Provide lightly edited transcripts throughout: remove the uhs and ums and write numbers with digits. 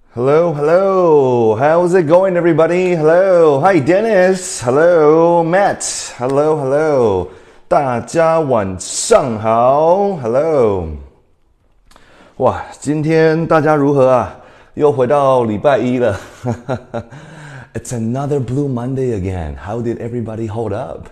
Hello, hello. How's it going, everybody? Hello. Hi, Dennis. Hello, Matt. Hello, hello. 大家晚上好。Hello. 哇，今天大家如何啊？又回到礼拜一了。It's another Blue Monday again. How did everybody hold up?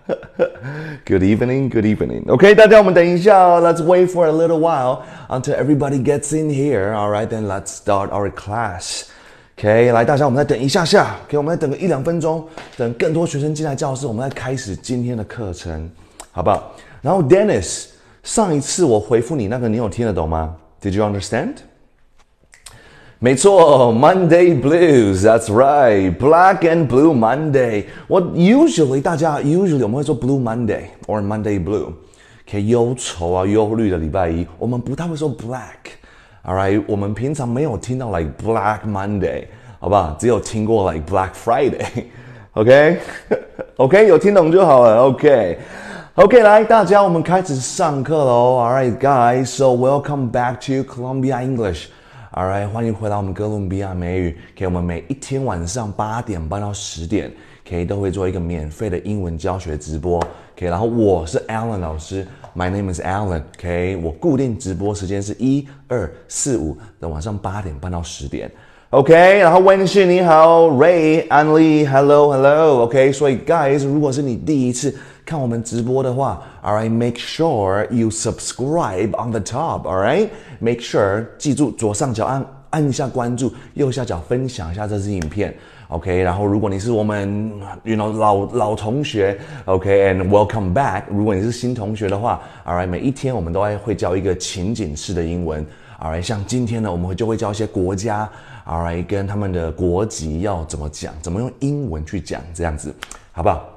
Good evening, good evening. OK, 大家我们等一下 Let's wait for a little while until everybody gets in here. All right, then let's start our class. OK, 来，大家我们再等一下下。OK, 我们再等个1-2分钟，等更多学生进来教室，我们再开始今天的课程，好不好？然后 Dennis， 上一次我回复你那个，你有听得懂吗？ Did you understand?没错 Monday Blues, that's right, Black and Blue Monday. 大家 usually 我们会说 Blue Monday or Monday Blue. OK, 忧愁啊，忧虑的礼拜一，我们不太会说 Black. Alright, 我们平常没有听到 like Black Monday, 好不好？只有听过 like Black Friday. OK? OK, 有听懂就好了。OK, 来，大家我们开始上课喽。Alright, guys, so welcome back to Columbia English.Alright, 欢迎回到我们哥伦比亚美语。OK, 我们每一天晚上8点半到10点 ，OK 都会做一个免费的英文教学直播。OK, 然后我是 Alan 老师 ，My name is Alan. OK, 我固定直播时间是1、2、4、5的晚上8点半到10点。OK, 然后温馨你好 ，Ray、安利 ，Hello. OK, 所以 guys， 如果是你第一次看我们直播的话 ，Alright, make sure you subscribe on the top. Alright, make sure 记住左上角按一下关注，右下角分享一下这支影片。OK, 然后如果你是我们 老同学 ，OK, and welcome back. 如果你是新同学的话 ，Alright, 每一天我们都会教一个情景式的英文。Alright, 像今天呢，我们就会教一些国家 ，Alright, 跟他们的国籍要怎么讲，怎么用英文去讲，这样子，好不好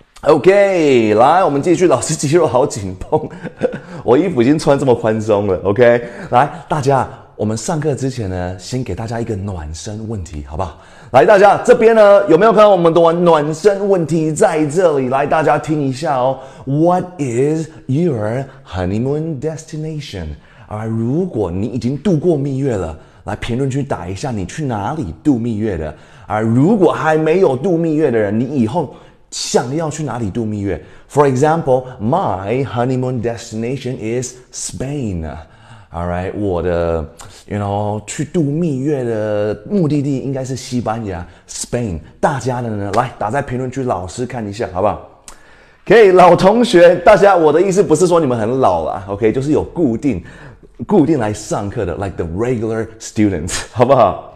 ？OK， 来，我们继续。老师肌肉好紧绷，我衣服已经穿这么宽松了。OK， 来，大家，我们上课之前呢，先给大家一个暖身问题，好不好？来，大家这边呢，有没有看到我们的暖身问题在这里？来，大家听一下哦。What is your honeymoon destination？ 啊，如果你已经度过蜜月了，来评论区打一下你去哪里度蜜月的。啊，如果还没有度蜜月的人，你以后想要去哪里度蜜月 ？For example, my honeymoon destination is Spain. Alright, 我的去度蜜月的目的地应该是西班牙 Spain. 大家的呢，来打在评论区，老师看一下，好不好？可以，老同学，大家，我的意思不是说你们很老啦 ，OK， 就是有固定来上课的 ，like the regular students， 好不好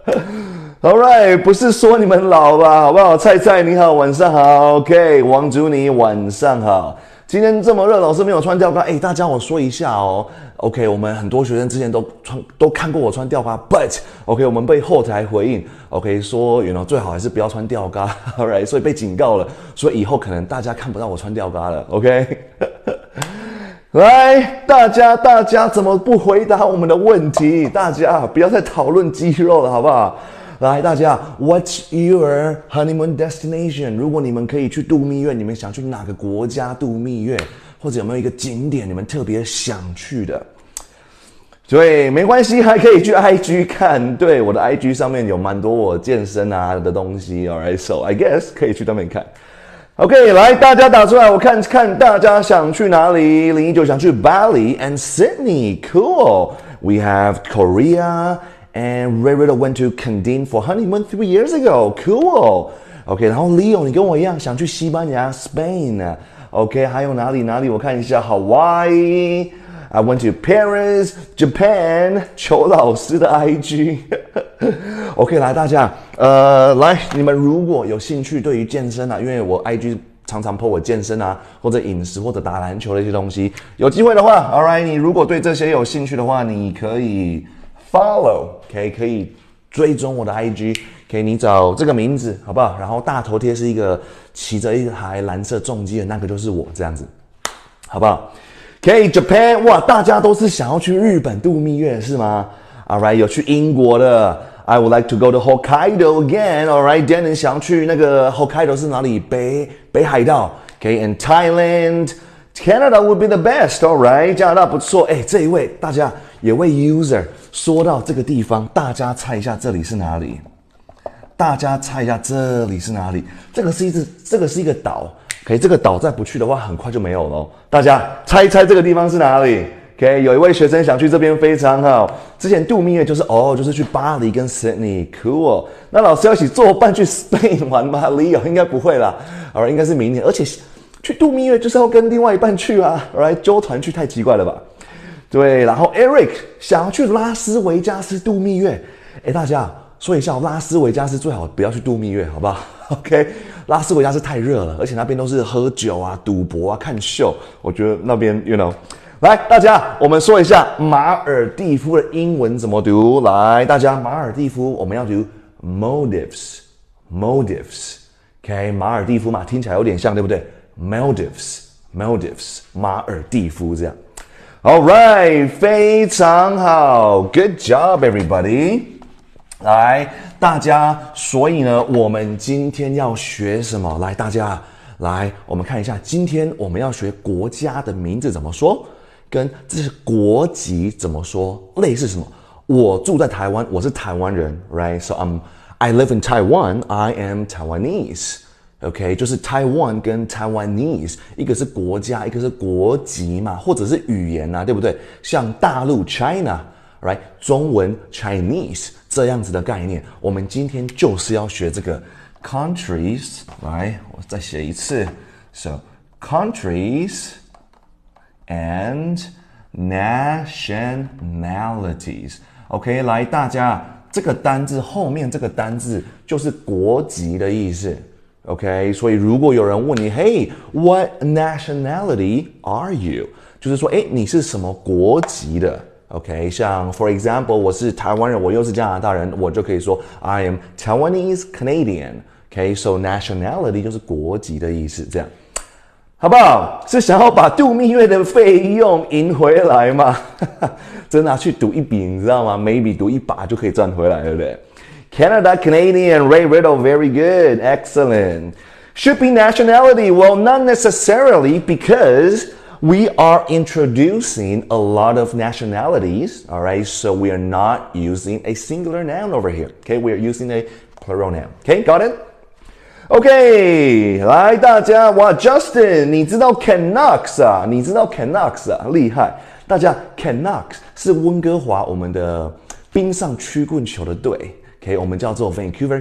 ？Alright, 不是说你们老吧，好不好？菜菜你好，晚上好。OK， 王祖你晚上好。今天这么热，老师没有穿吊嘎，大家我说一下哦。OK， 我们很多学生之前都看过我穿吊嘎 ，but OK， 我们被后台回应 ，OK 说最好还是不要穿吊嘎 ，Alright， 所以被警告了，所以以后可能大家看不到我穿吊嘎了 ，OK 来，大家怎么不回答我们的问题？大家不要再讨论肌肉了，好不好？来，大家 ，What's your honeymoon destination？ 如果你们可以去度蜜月，你们想去哪个国家度蜜月？或者有没有一个景点你们特别想去的？对，没关系，还可以去 IG 看。对，我的 IG 上面有蛮多我健身啊的东西 ，Alright, so I guess 可以去那边看。OK， 来，大家打出来，我看看大家想去哪里。019想去 Bali and Sydney, cool. We have Korea.And Ray went to Candine for honeymoon 3 years ago. Cool. OK, 然后 Leo 你跟我一样想去西班牙 Spain. OK, 还有哪里？我看一下 Hawaii. I went to Paris, Japan. 邱老师的 IG. OK, 来大家，来你们如果有兴趣对于健身啊，因为我 IG 常常 po 我健身啊，或者饮食或者打篮球的一些东西，有机会的话 ，Alright， 你如果对这些有兴趣的话，你可以follow, OK， 可以追踪我的 IG，OK， 你找这个名字好不好？然后大头贴是一个骑着一台蓝色重机的那个就是我这样子，好不好 ？OK, Japan， 哇，大家都是想要去日本度蜜月是吗 ？Alright， 有去英国的 ，I would like to go to Hokkaido again. Alright, Dennis 想要去那个 Hokkaido 是哪里？北海道 ，OK，and Thailand。Canada would be the best, alright? 加拿大不错，这一位大家有位 user 说到这个地方，大家猜一下这里是哪里？大家猜一下这里是哪里？这个是一个岛。OK， 这个岛再不去的话，很快就没有了。大家猜一猜这个地方是哪里 ？OK， 有一位学生想去这边，非常好。之前度蜜月就是去巴黎跟 Sydney，cool。那老师要一起作伴去 Spain 玩吗 ？Leo 应该不会啦，应该是明年。而且去度蜜月就是要跟另外一半去啊揪团去太奇怪了吧？对，然后 Eric 想要去拉斯维加斯度蜜月，大家说一下，拉斯维加斯最好不要去度蜜月，好不好 ？OK， 拉斯维加斯太热了，而且那边都是喝酒啊、赌博啊、看秀，我觉得那边 来，大家我们说一下马尔地夫的英文怎么读？来，大家马尔地夫我们要读 Maldives，OK， 马尔地夫嘛，听起来有点像，对不对 ？Maldives， 马尔地夫这样。All right， 非常好 ，Good job everybody。来，大家，所以呢，我们今天要学什么？来，大家，来，我们看一下，今天我们要学国家的名字怎么说，跟这是国籍怎么说，类似什么？我住在台湾，我是台湾人 ，right？ So I live in Taiwan, I am Taiwanese。OK， 就是 Taiwan 跟 Taiwanese， 一个是国家，一个是国籍嘛，或者是语言啊，对不对？像大陆 China，right？ 中文 Chinese 这样子的概念，我们今天就是要学这个 countries。来，我再写一次 ，so countries and nationalities。OK， 来，大家这个单字后面这个单字就是国籍的意思。OK， 所以如果有人问你 ，Hey, what nationality are you？ 就是说，你是什么国籍的 ？OK， 像 for example， 我是台湾人，我又是加拿大人，我就可以说 I am Taiwanese Canadian。OK，so nationality 就是国籍的意思，这样，好不好？是想要把度蜜月的费用赢回来吗？真的去赌一笔，你知道吗 ？Maybe 赌一把就可以赚回来，对不对？Canada, Canadian, Ray Riddle, very good, excellent. Should be nationality? Well, not necessarily because we are introducing a lot of nationalities, all right? So we are not using a singular noun over here, okay? We are using a plural noun, okay? Got it? OK， 来大家，哇 ，Justin， 你知道 Canucks 啊？你知道 Canucks 啊？厉害！大家 Canucks 是温哥华我们的冰上曲棍球的队。OK， 我们叫做 Vancouver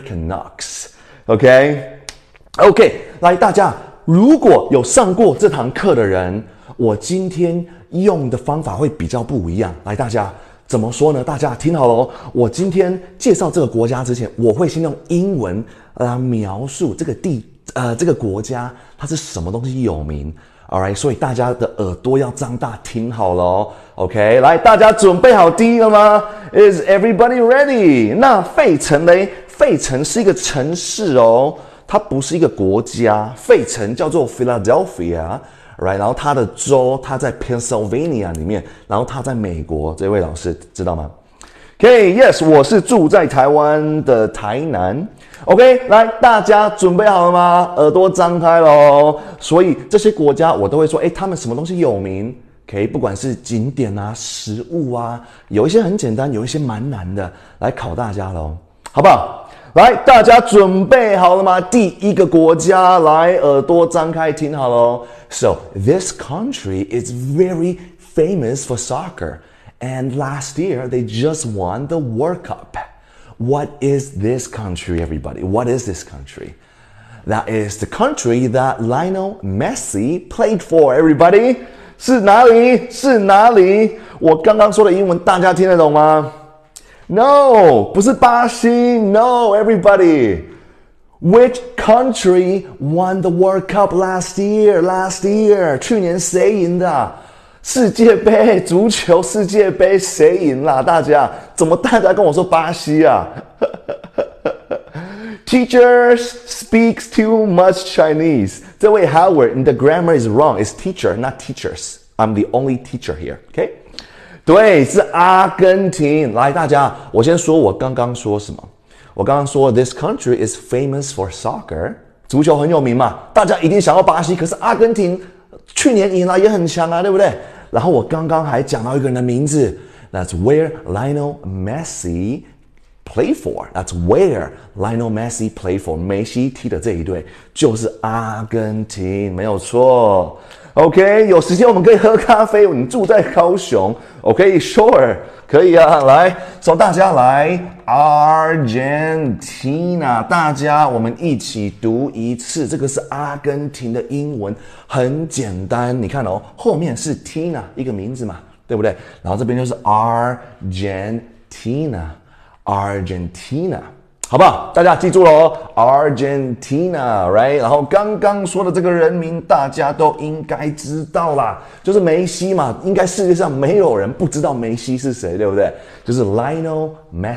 Canucks。OK， 来大家，如果有上过这堂课的人，我今天用的方法会比较不一样。来，大家怎么说呢？大家听好了哦，我今天介绍这个国家之前，我会先用英文来描述这个国家它是什么东西有名。Alright， 所以大家的耳朵要张大，听好了哦。OK， 来，大家准备好第一个吗 ？Is everybody ready？ 那费城嘞？费城是一个城市哦，它不是一个国家。费城叫做 Philadelphia，right？ 然后它的州它在 Pennsylvania 里面，然后它在美国。这位老师知道吗？OK，yes， 我是住在台湾的台南。OK， 来，大家准备好了吗？耳朵张开咯。所以这些国家我都会说，他们什么东西有名 ？OK， 不管是景点啊、食物啊，有一些很简单，有一些蛮难的，来考大家咯，好不好？来，大家准备好了吗？第一个国家，来，耳朵张开，听好咯。So this country is very famous for soccer.And last year, they just won the World Cup. What is this country, everybody? What is this country? That is the country that Lionel Messi played for, everybody. 是哪里？是哪里？我刚刚说的英文大家听得懂吗？ No， 不是巴西。No, everybody. Which country won the World Cup last year? Last year. 去年谁赢的？世界杯，足球世界杯谁赢啦？大家怎么大家跟我说巴西啊？Teachers speaks too much Chinese. 这位 Howard， 你的 grammar is wrong. It's teacher, not teachers. I'm the only teacher here. OK？ 对，是阿根廷。来，大家，我先说我刚刚说什么？我刚刚说 This country is famous for soccer. 足球很有名嘛，大家一定想要巴西，可是阿根廷去年赢了也很强啊，对不对？然后我刚刚还讲到一个人的名字， That's where Lionel Messi play for. That's where Lionel Messi play for. 梅西踢的这一队就是阿根廷，没有错。OK， 有时间我们可以喝咖啡。你住在高雄 ，OK，Sure， 可以啊。来，送大家来 Argentina， 大家我们一起读一次。这个是阿根廷的英文，很简单。你看哦，后面是 Tina 一个名字嘛，对不对？然后这边就是 Argentina。好不好？大家记住咯 Argentina， right？ 然后刚刚说的这个人名大家都应该知道啦，就是梅西嘛，应该世界上没有人不知道梅西是谁，对不对？就是 Lionel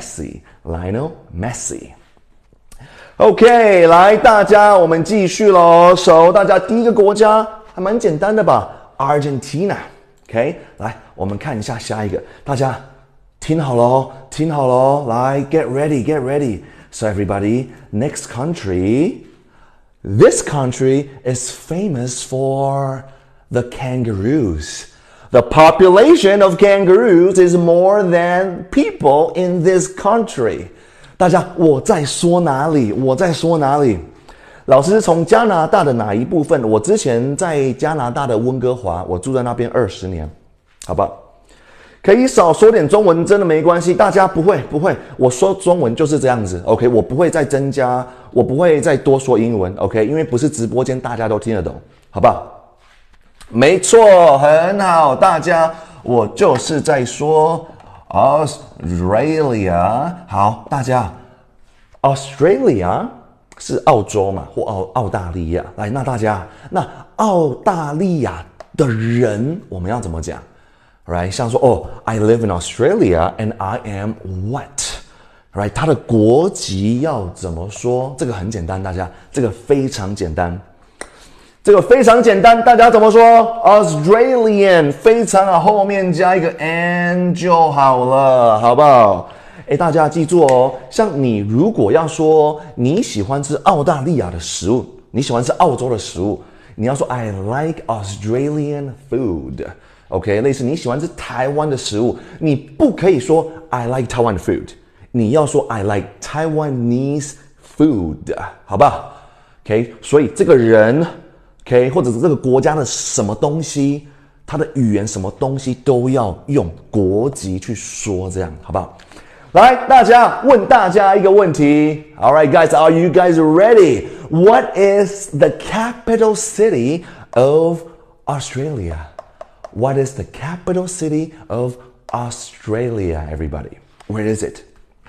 Messi。OK， 来大家我们继续咯。大家第一个国家还蛮简单的吧 ？Argentina。OK， 来我们看一下下一个，大家听好咯，来 get ready。So everybody, next country. This country is famous for the kangaroos. The population of kangaroos is more than people in this country. 大家，我在说哪里？老师从加拿大的哪一部分？我之前在加拿大的温哥华，我住在那边20年，好不好？可以少说点中文，真的没关系。大家不会，我说中文就是这样子 ，OK？ 我不会再增加，我不会再多说英文 ，OK？ 因为不是直播间，大家都听得懂，好不好？没错，很好，大家，我就是在说 Australia。好，大家 ，Australia 是澳洲嘛，或澳大利亚。来，那大家，那澳大利亚的人，我们要怎么讲？ Right， 像说I live in Australia and I am what？ Right， 他的国籍要怎么说？这个很简单，大家，这个非常简单，大家怎么说 ？Australian， 非常好，后面加一个 and 就好了，好不好？大家记住哦，像你如果要说你喜欢吃澳大利亚的食物，你喜欢吃澳洲的食物，你要说 I like Australian food。OK， 类似你喜欢吃台湾的食物，你不可以说 I like Taiwan food， 你要说 I like Taiwanese food， 好不好 ？OK， 所以这个人 ，OK， 或者是这个国家的什么东西，他的语言什么东西都要用国籍去说，这样好不好？来，问大家一个问题。All right, guys, are you guys ready? What is the capital city of Australia?What is the capital city of Australia, everybody? Where is it?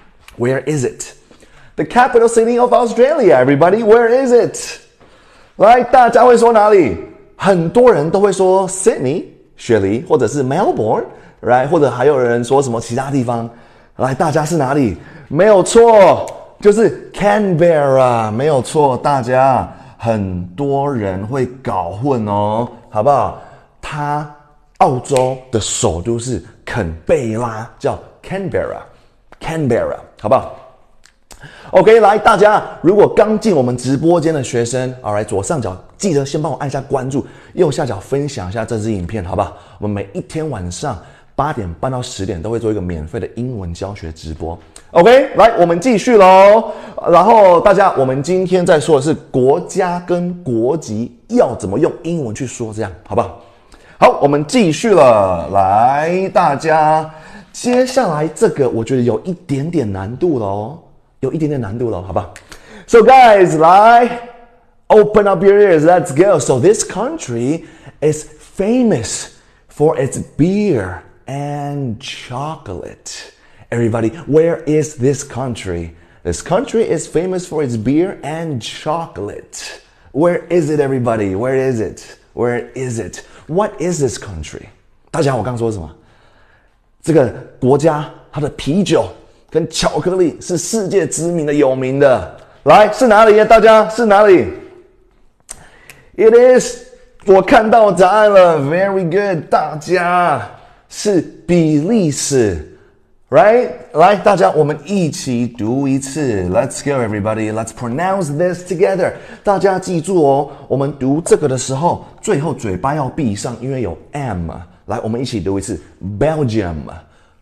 The capital city of Australia, everybody. Where is it? 来，大家会说哪里？很多人都会说 Sydney 雪梨，或者是 Melbourne， right？ 或者还有人说什么其他地方。来，大家是哪里？没有错，就是 Canberra， 没有错。大家很多人会搞混哦，好不好？澳洲的首都是肯贝拉，叫 Canberra， 好不好 ？OK， 来，大家如果刚进我们直播间的学生 ，Alright， 左上角记得先帮我按下关注，右下角分享一下这支影片，好不好？我们每一天晚上8点半到10点都会做一个免费的英文教学直播。OK， 来，我们继续咯。然后大家，我们今天在说的是国家跟国籍要怎么用英文去说，这样好不好？好，我们继续了。来，大家，接下来这个我觉得有一点点难度了哦，好不好 ？So guys， 来 ，open up your ears, let's go. So this country is famous for its beer and chocolate. Everybody, where is this country? This country is famous for its beer and chocolate. Where is it, everybody? Where is it? What is this country? 大家，我刚说什么？这个国家它的啤酒跟巧克力是世界知名的、有名的。来，是哪里呀？大家是哪里 ？It is， 我看到答案了 ，Very good， 大家是比利时。Right？ 来，大家，我们一起读一次。Let's go, everybody. Let's pronounce this together. 大家记住哦，我们读这个的时候，最后嘴巴要闭上，因为有 m。来，我们一起读一次。Belgium,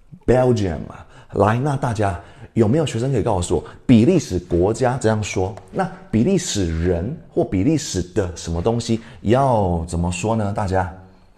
Belgium。来，那大家有没有学生可以告诉我，比利时国家这样说，那比利时人或比利时的什么东西要怎么说呢？大家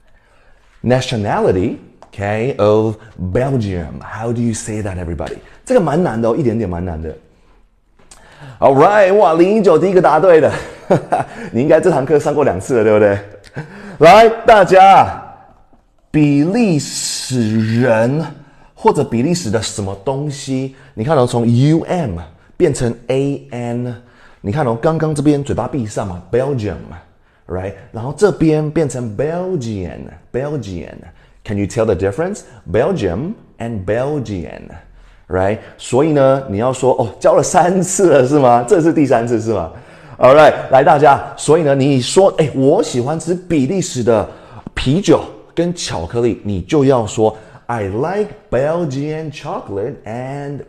，nationality。Okay, of Belgium. How do you say that, everybody? 这个蛮难的哦，一点点蛮难的。All right, 哇，019第一个答对的，你应该这堂课上过2次了，对不对？来，大家，比利时人或者比利时的什么东西？你看哦，从 UM 变成 AN， 你看哦，刚刚这边嘴巴闭上嘛 ，Belgium，right？ 然后这边变成 Belgian。Can you tell the difference? Belgium and Belgian, right? 所以呢，你要说哦，教了3次了是吗？这是第3次是吗 ？All right， 来大家，所以呢，你说，我喜欢吃比利时的啤酒跟巧克力，你就要说 I like Belgian chocolate and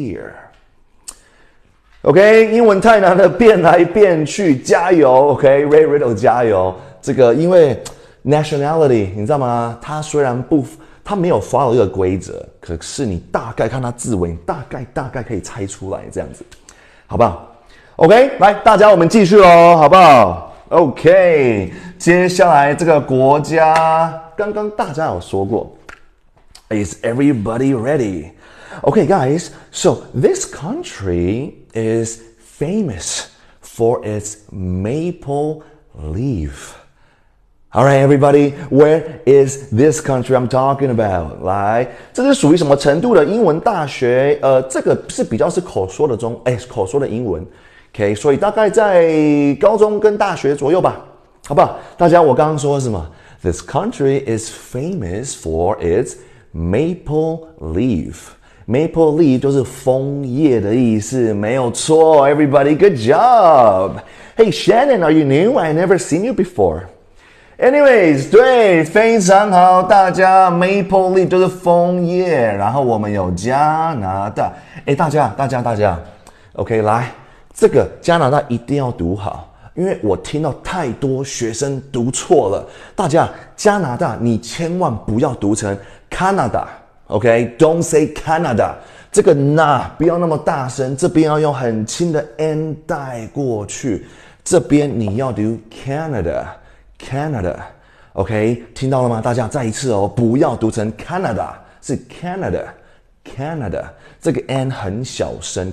beer。OK， 英文太难了，变来变去，加油 ！OK，Ray Riddle 加油。这个因为。Nationality， 你知道吗？它虽然它没有 follow 一个规则，可是你大概看它字尾，你大概可以猜出来这样子，好不好 ？OK， 来，大家我们继续咯，好不好 ？OK， 接下来这个国家，刚刚大家有说过 ，Is everybody ready? Okay, guys, so this country is famous for its maple leaf.All right, everybody, where is this country I'm talking about? 来，这是属于什么程度的英文大学？这个是比较是口说的口说的英文 ，OK， 所以大概在高中跟大学左右吧，好不好？大家，我刚刚说的是什么 ？This country is famous for its maple leaf. Maple leaf 就是枫叶的意思，没有错。Everybody, good job. Hey, Shannon, are you new? I never seen you before.Anyways， 对，非常好，大家 Maple Leaf 就是枫叶，然后我们有加拿大，大家 ，OK， 来，这个加拿大一定要读好，因为我听到太多学生读错了。大家，加拿大你千万不要读成 Canada，OK，Don't say Canada， 这个那不要那么大声，这边要用很轻的 n 带过去，这边你要读 Canada， OK， 听到了吗？大家再一次哦，不要读成 Canada， 是 Canada， 这个 N 很小声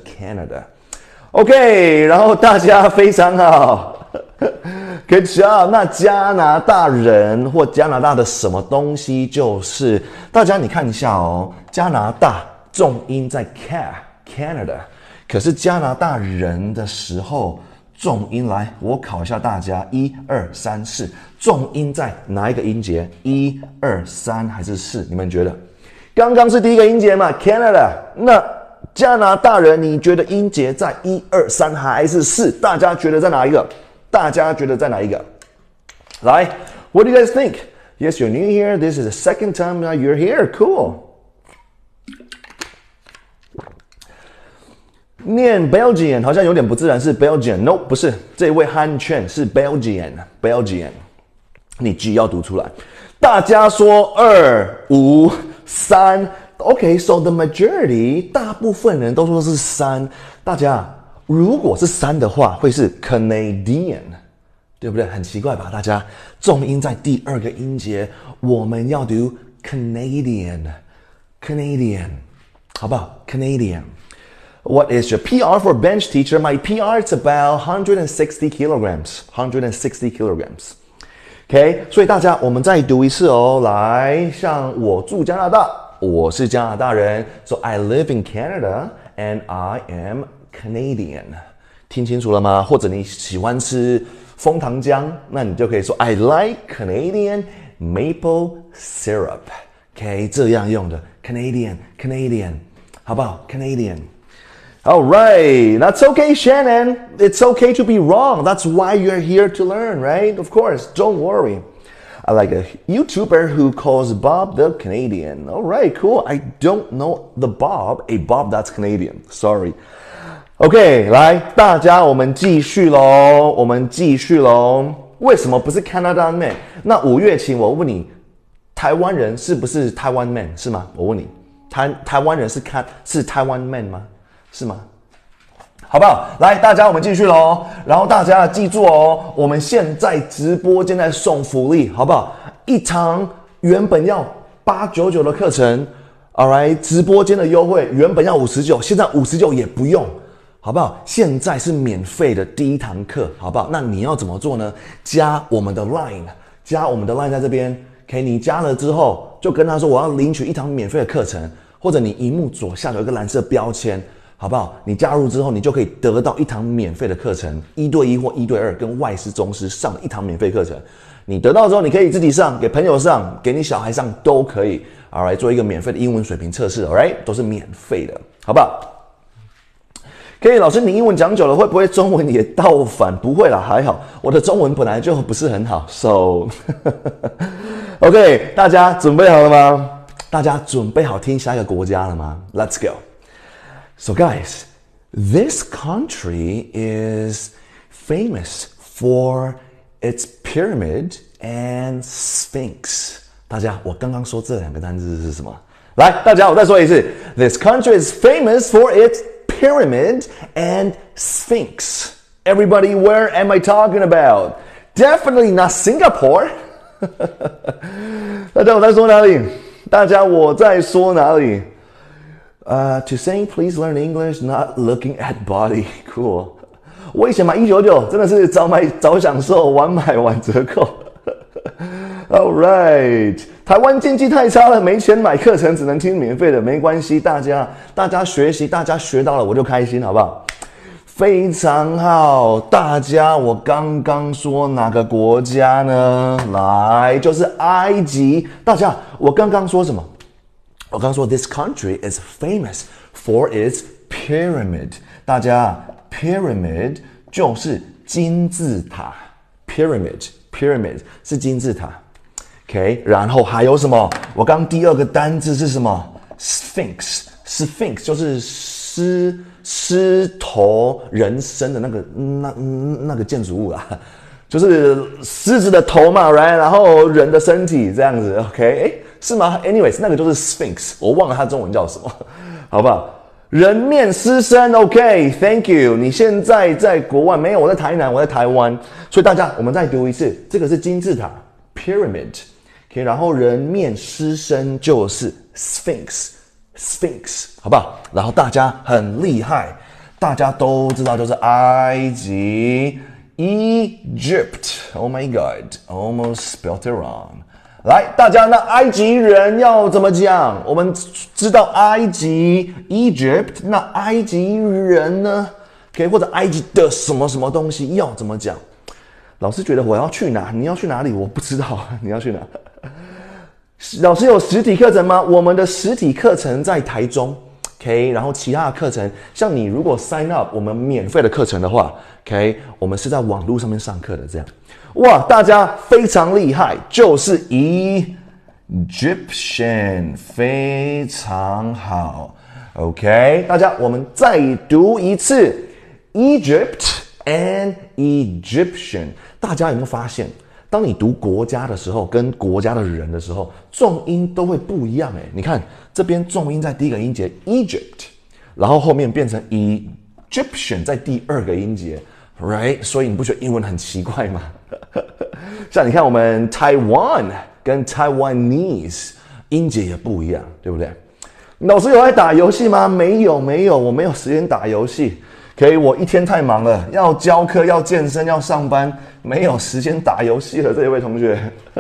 Canada。OK， 然后大家非常好，Good job。那加拿大人或加拿大的什么东西就是大家你看一下哦，加拿大重音在 Canada， 可是加拿大人的时候。重音来，我考一下大家，1、2、3、4，重音在哪一个音节？1、2、3还是4？你们觉得？刚刚是第一个音节嘛 ，Canada。那加拿大人，你觉得音节在1、2、3还是4？大家觉得在哪一个？来 ，What do you guys think? Yes, you're new here. This is the second time you're here. Cool. 念 Belgian 好像有点不自然，是 Belgian。No， 不是，这位汉劝是 Belgian。你 G 要读出来。大家说2、5、3。OK，so the majority 大部分人都说是3。大家如果是3的话，会是 Canadian， 对不对？很奇怪吧？大家重音在第2个音节，我们要读 Canadian， 好不好 ？Canadian。What is your PR for bench teacher? My PR is about 160 kilograms. 160 kilograms. OK， 所以大家我们再读一次哦。来，像我住加拿大，我是加拿大人。So I live in Canada and I am Canadian. 听清楚了吗？或者你喜欢吃枫糖浆，那你就可以说 I like Canadian maple syrup. OK， 这样用的 Canadian， 好不好 ？Canadian。All right, that's okay, Shannon. It's okay to be wrong. That's why you're here to learn, right? Of course, don't worry. I like a YouTuber who calls Bob the Canadian. All right, cool. I don't know the Bob, a Bob that's Canadian. Sorry. OK， 来，大家我们继续咯。为什么不是 Canada Man？ 那5月琴，我问你，台湾人是不是台湾 Man 是吗？我问你。 台湾人是台湾 man 吗？是吗？好不好？来，大家我们继续咯。然后大家记住哦，我们现在直播间在送福利，好不好？一堂原本要899的课程 ，alright， 直播间的优惠原本要59，现在59也不用，好不好？现在是免费的第一堂课，好不好？那你要怎么做呢？加我们的 Line 在这边 ，OK， 你加了之后就跟他说我要领取一堂免费的课程，或者你荧幕左下有一个蓝色标签。好不好？你加入之后，你就可以得到一堂免费的课程，1对1或1对2，跟外师、中师上的一堂免费课程。你得到之后，你可以自己上，给朋友上，给你小孩上都可以。Alright， 做一个免费的英文水平测试 ，Alright， 都是免费的，好不好？可以，老师，你英文讲久了，会不会中文也倒反？不会啦，还好，我的中文本来就不是很好 ，So， OK， 大家准备好了吗？大家准备好听下一个国家了吗 ？Let's go。So guys, this country is famous for its pyramid and sphinx. 大家，我刚刚说这两个单字是什么？来，大家，我再说一次。This country is famous for its pyramid and sphinx. Everybody, where am I talking about? Definitely not Singapore. 大家，我在说哪里？大家，我在说哪里？To saying please learn English, not looking at body. Cool. 我以前买199真的是早买早享受，晚买晚折扣。All right. 台湾经济太差了，没钱买课程，只能听免费的，没关系，大家学习，大家学到了我就开心，好不好？非常好，大家，我刚刚说哪个国家呢？来，就是埃及。大家，我刚刚说什么？我刚说 this country is famous for its pyramid。大家 pyramid 就是金字塔 pyramid 是金字塔 OK， 然后还有什么？我刚第二个单字是什么？ Sphinx 就是狮头人身的那个建筑物啦，就是狮子的头嘛 right， 然后人的身体这样子 OK， 是吗 ？Anyways， 那个就是 Sphinx， 我忘了它中文叫什么，好不好？人面狮身 OK，Thank you。你现在在国外没有？我在台南，我在台湾，所以大家我们再读一次，这个是金字塔 Pyramid， OK， 然后人面狮身就是 Sphinx， 好不好？然后大家很厉害，大家都知道就是埃及 Egypt。Oh my God， almost spelled it wrong。来，大家，那埃及人要怎么讲？我们知道埃及 Egypt， 那埃及人呢 ？OK， 或者埃及的什么什么东西要怎么讲？老师觉得我要去哪？你要去哪里？我不知道，你要去哪？老师有实体课程吗？我们的实体课程在台中 ，OK， 然后其他的课程，像你如果 sign up 我们免费的课程的话 ，OK， 我们是在网络上面上课的，这样。哇，大家非常厉害，就是 Egyptian， 非常好。OK， 大家我们再读一次 Egypt and Egyptian。大家有没有发现，当你读国家的时候，跟国家的人的时候，重音都会不一样诶。你看这边重音在第一个音节 Egypt， 然后后面变成 Egyptian 在第二个音节。Right， 所以你不觉得英文很奇怪吗？像你看我们 Taiwan 跟 Taiwanese 音节也不一样，对不对？老师有在打游戏吗？没有，我没有时间打游戏。OK， 我一天太忙了，要教课，要健身，要上班，没有时间打游戏了。这一位同学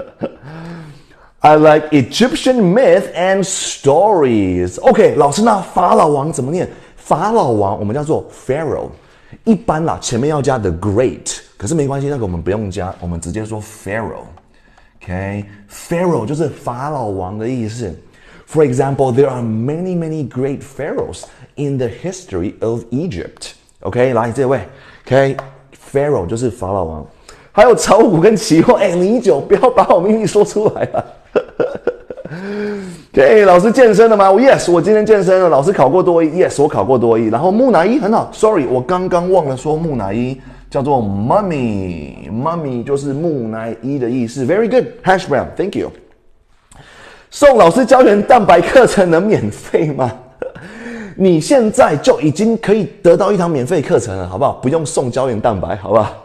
I like Egyptian myth and stories。 OK， 老师，那法老王怎么念？法老王我们叫做 Pharaoh。一般啦，前面要加 the great， 可是没关系，那个我们不用加，我们直接说 Pharaoh。OK，Pharaoh 就是法老王的意思。For example, there are many great pharaohs in the history of Egypt。OK， 来这位 ，OK，Pharaoh 就是法老王。还有炒股跟期货，米酒，不要把我秘密说出来了。OK， 老师健身了吗 ？Yes， 我今天健身了。老师考过多益 ？Yes， 我考过多益。然后木乃伊很好 ，Sorry， 我刚刚忘了说木乃伊叫做 mummy， mummy 就是木乃伊的意思。Very good， hash brown，Thank you。 送老师胶原蛋白课程能免费吗？你现在就已经可以得到一堂免费课程了，好不好？不用送胶原蛋白，好不好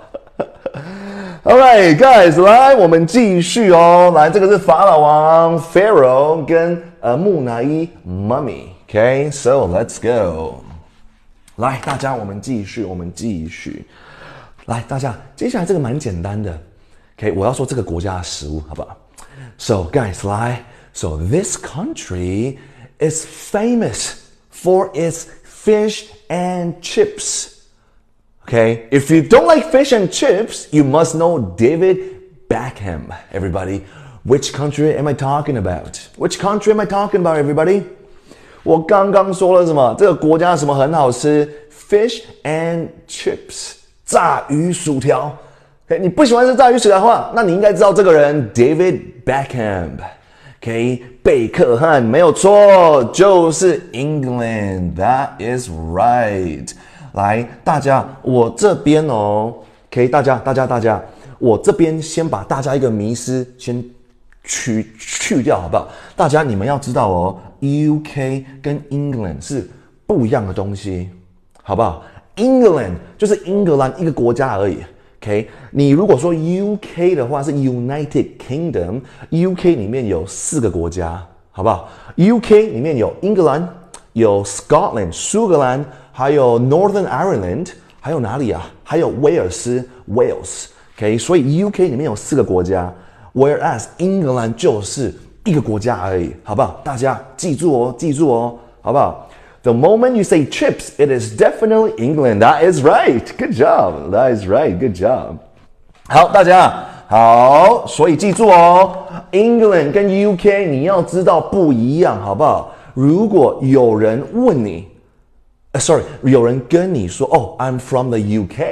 ？Alright, guys， 来，我们继续哦。来，这个是法老王 Pharaoh 跟木乃伊 Mummy。Okay, so let's go。来，大家，我们继续。来，大家，接下来这个蛮简单的。Okay， 我要说这个国家的食物，好不好 ？So, guys， 来 ，So this country is famous for its fish and chips. Okay, if you don't like fish and chips, you must know David Beckham. Everybody, which country am I talking about? Which country am I talking about, everybody? 我刚刚说了什么？这个国家什么很好吃 ？Fish and chips， 炸鱼薯条。Okay, 你不喜欢吃炸鱼薯条的话，那你应该知道这个人 David Beckham。Okay, 贝克汉没有错，就是 England. That is right. 来，大家，我这边哦 ，OK， 大家，我这边先把大家一个迷思先去掉，好不好？大家你们要知道哦 ，UK 跟 England 是不一样的东西，好不好 ？England 就是英格兰一个国家而已。OK， 你如果说 UK 的话是 United Kingdom，UK 里面有4个国家，好不好 ？UK 里面有英格兰，有 Scotland 苏格兰，还有 Northern Ireland， 还有哪里啊？还有威尔斯 Wales。OK， 所以 UK 里面有4个国家 ，whereas 英格兰就是一个国家而已，好不好？大家记住哦，好不好？The moment you say chips, it is definitely England. That is right. Good job. That is right. Good job. 好，大家好，所以记住哦 ，England 跟 UK 你要知道不一样，好不好？如果有人问你有人跟你说哦 ，I'm from the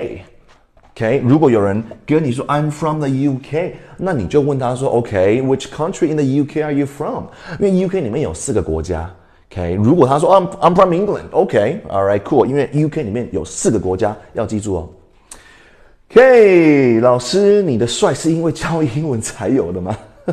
UK。OK， 如果有人跟你说 I'm from the UK， 那你就问他说 OK，which country in the UK are you from？ 因为 UK 里面有4个国家。OK， 如果他说 I'm from England，OK，all right cool， 因为 UK 里面有4个国家，要记住哦。OK， 老师，你的帅是因为教英文才有的吗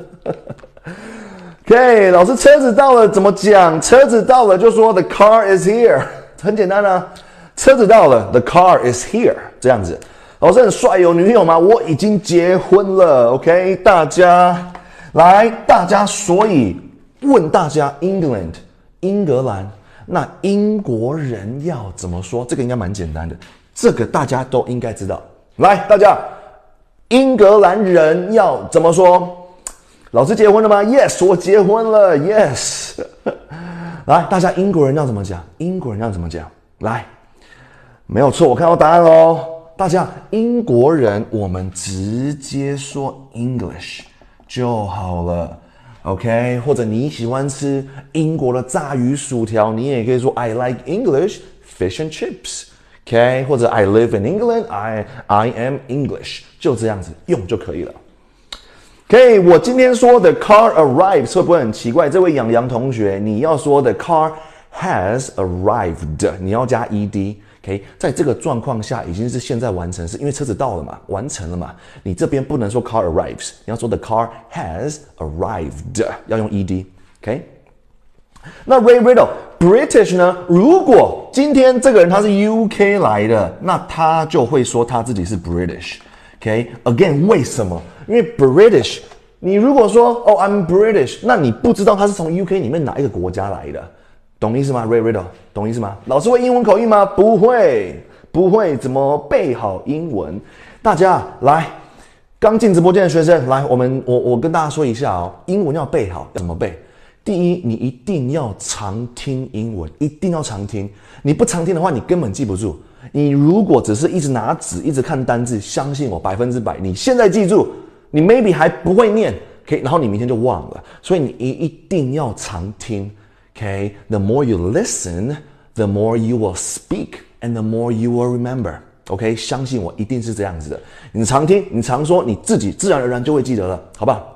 ？OK， 老师，车子到了怎么讲？车子到了就说 The car is here， 很简单啊，车子到了 The car is here， 这样子。老师很帅，有女友吗？我已经结婚了。OK， 大家来，所以问大家 England。英格兰，那英国人要怎么说？这个应该蛮简单的，这个大家都应该知道。来，大家，英格兰人要怎么说？老师结婚了吗 ？Yes， 我结婚了。Yes， 来，大家英国人要怎么讲？英国人要怎么讲？来，没有错，我看到答案喽。大家，英国人我们直接说 English 就好了。OK， 或者你喜欢吃英国的炸鱼薯条，你也可以说 I like English fish and chips。OK， 或者 I live in England， I am English， 就这样子用就可以了。OK， 我今天说的 car arrives 会不会很奇怪？这位杨洋同学，你要说的 car has arrived， 你要加 ed。OK， 在这个状况下已经是现在完成式，因为车子到了嘛，完成了嘛。你这边不能说 car arrives， 你要说 the car has arrived， 要用 ed。OK， 那 Ray Riddle British 呢？如果今天这个人他是 UK 来的，那他就会说他自己是 British。OK，again， 为什么？因为 British， 你如果说哦 I'm British， 那你不知道他是从 UK 里面哪一个国家来的。懂意思吗 ？Ray Riddle， 懂意思吗？老师会英文口译吗？不会，怎么背好英文？大家来，刚进直播间的学生来，我跟大家说一下哦，英文要背好，要怎么背？第一，你一定要常听英文，一定要常听。你不常听的话，你根本记不住。你如果只是一直拿纸，一直看单字，相信我100%，你现在记住，你 maybe 还不会念，可以，然后你明天就忘了。所以你一定要常听。Okay, the more you listen, the more you will speak, and the more you will remember. OK， 相信我，一定是这样子的。你常听，你常说，你自己自然而然就会记得了，好吧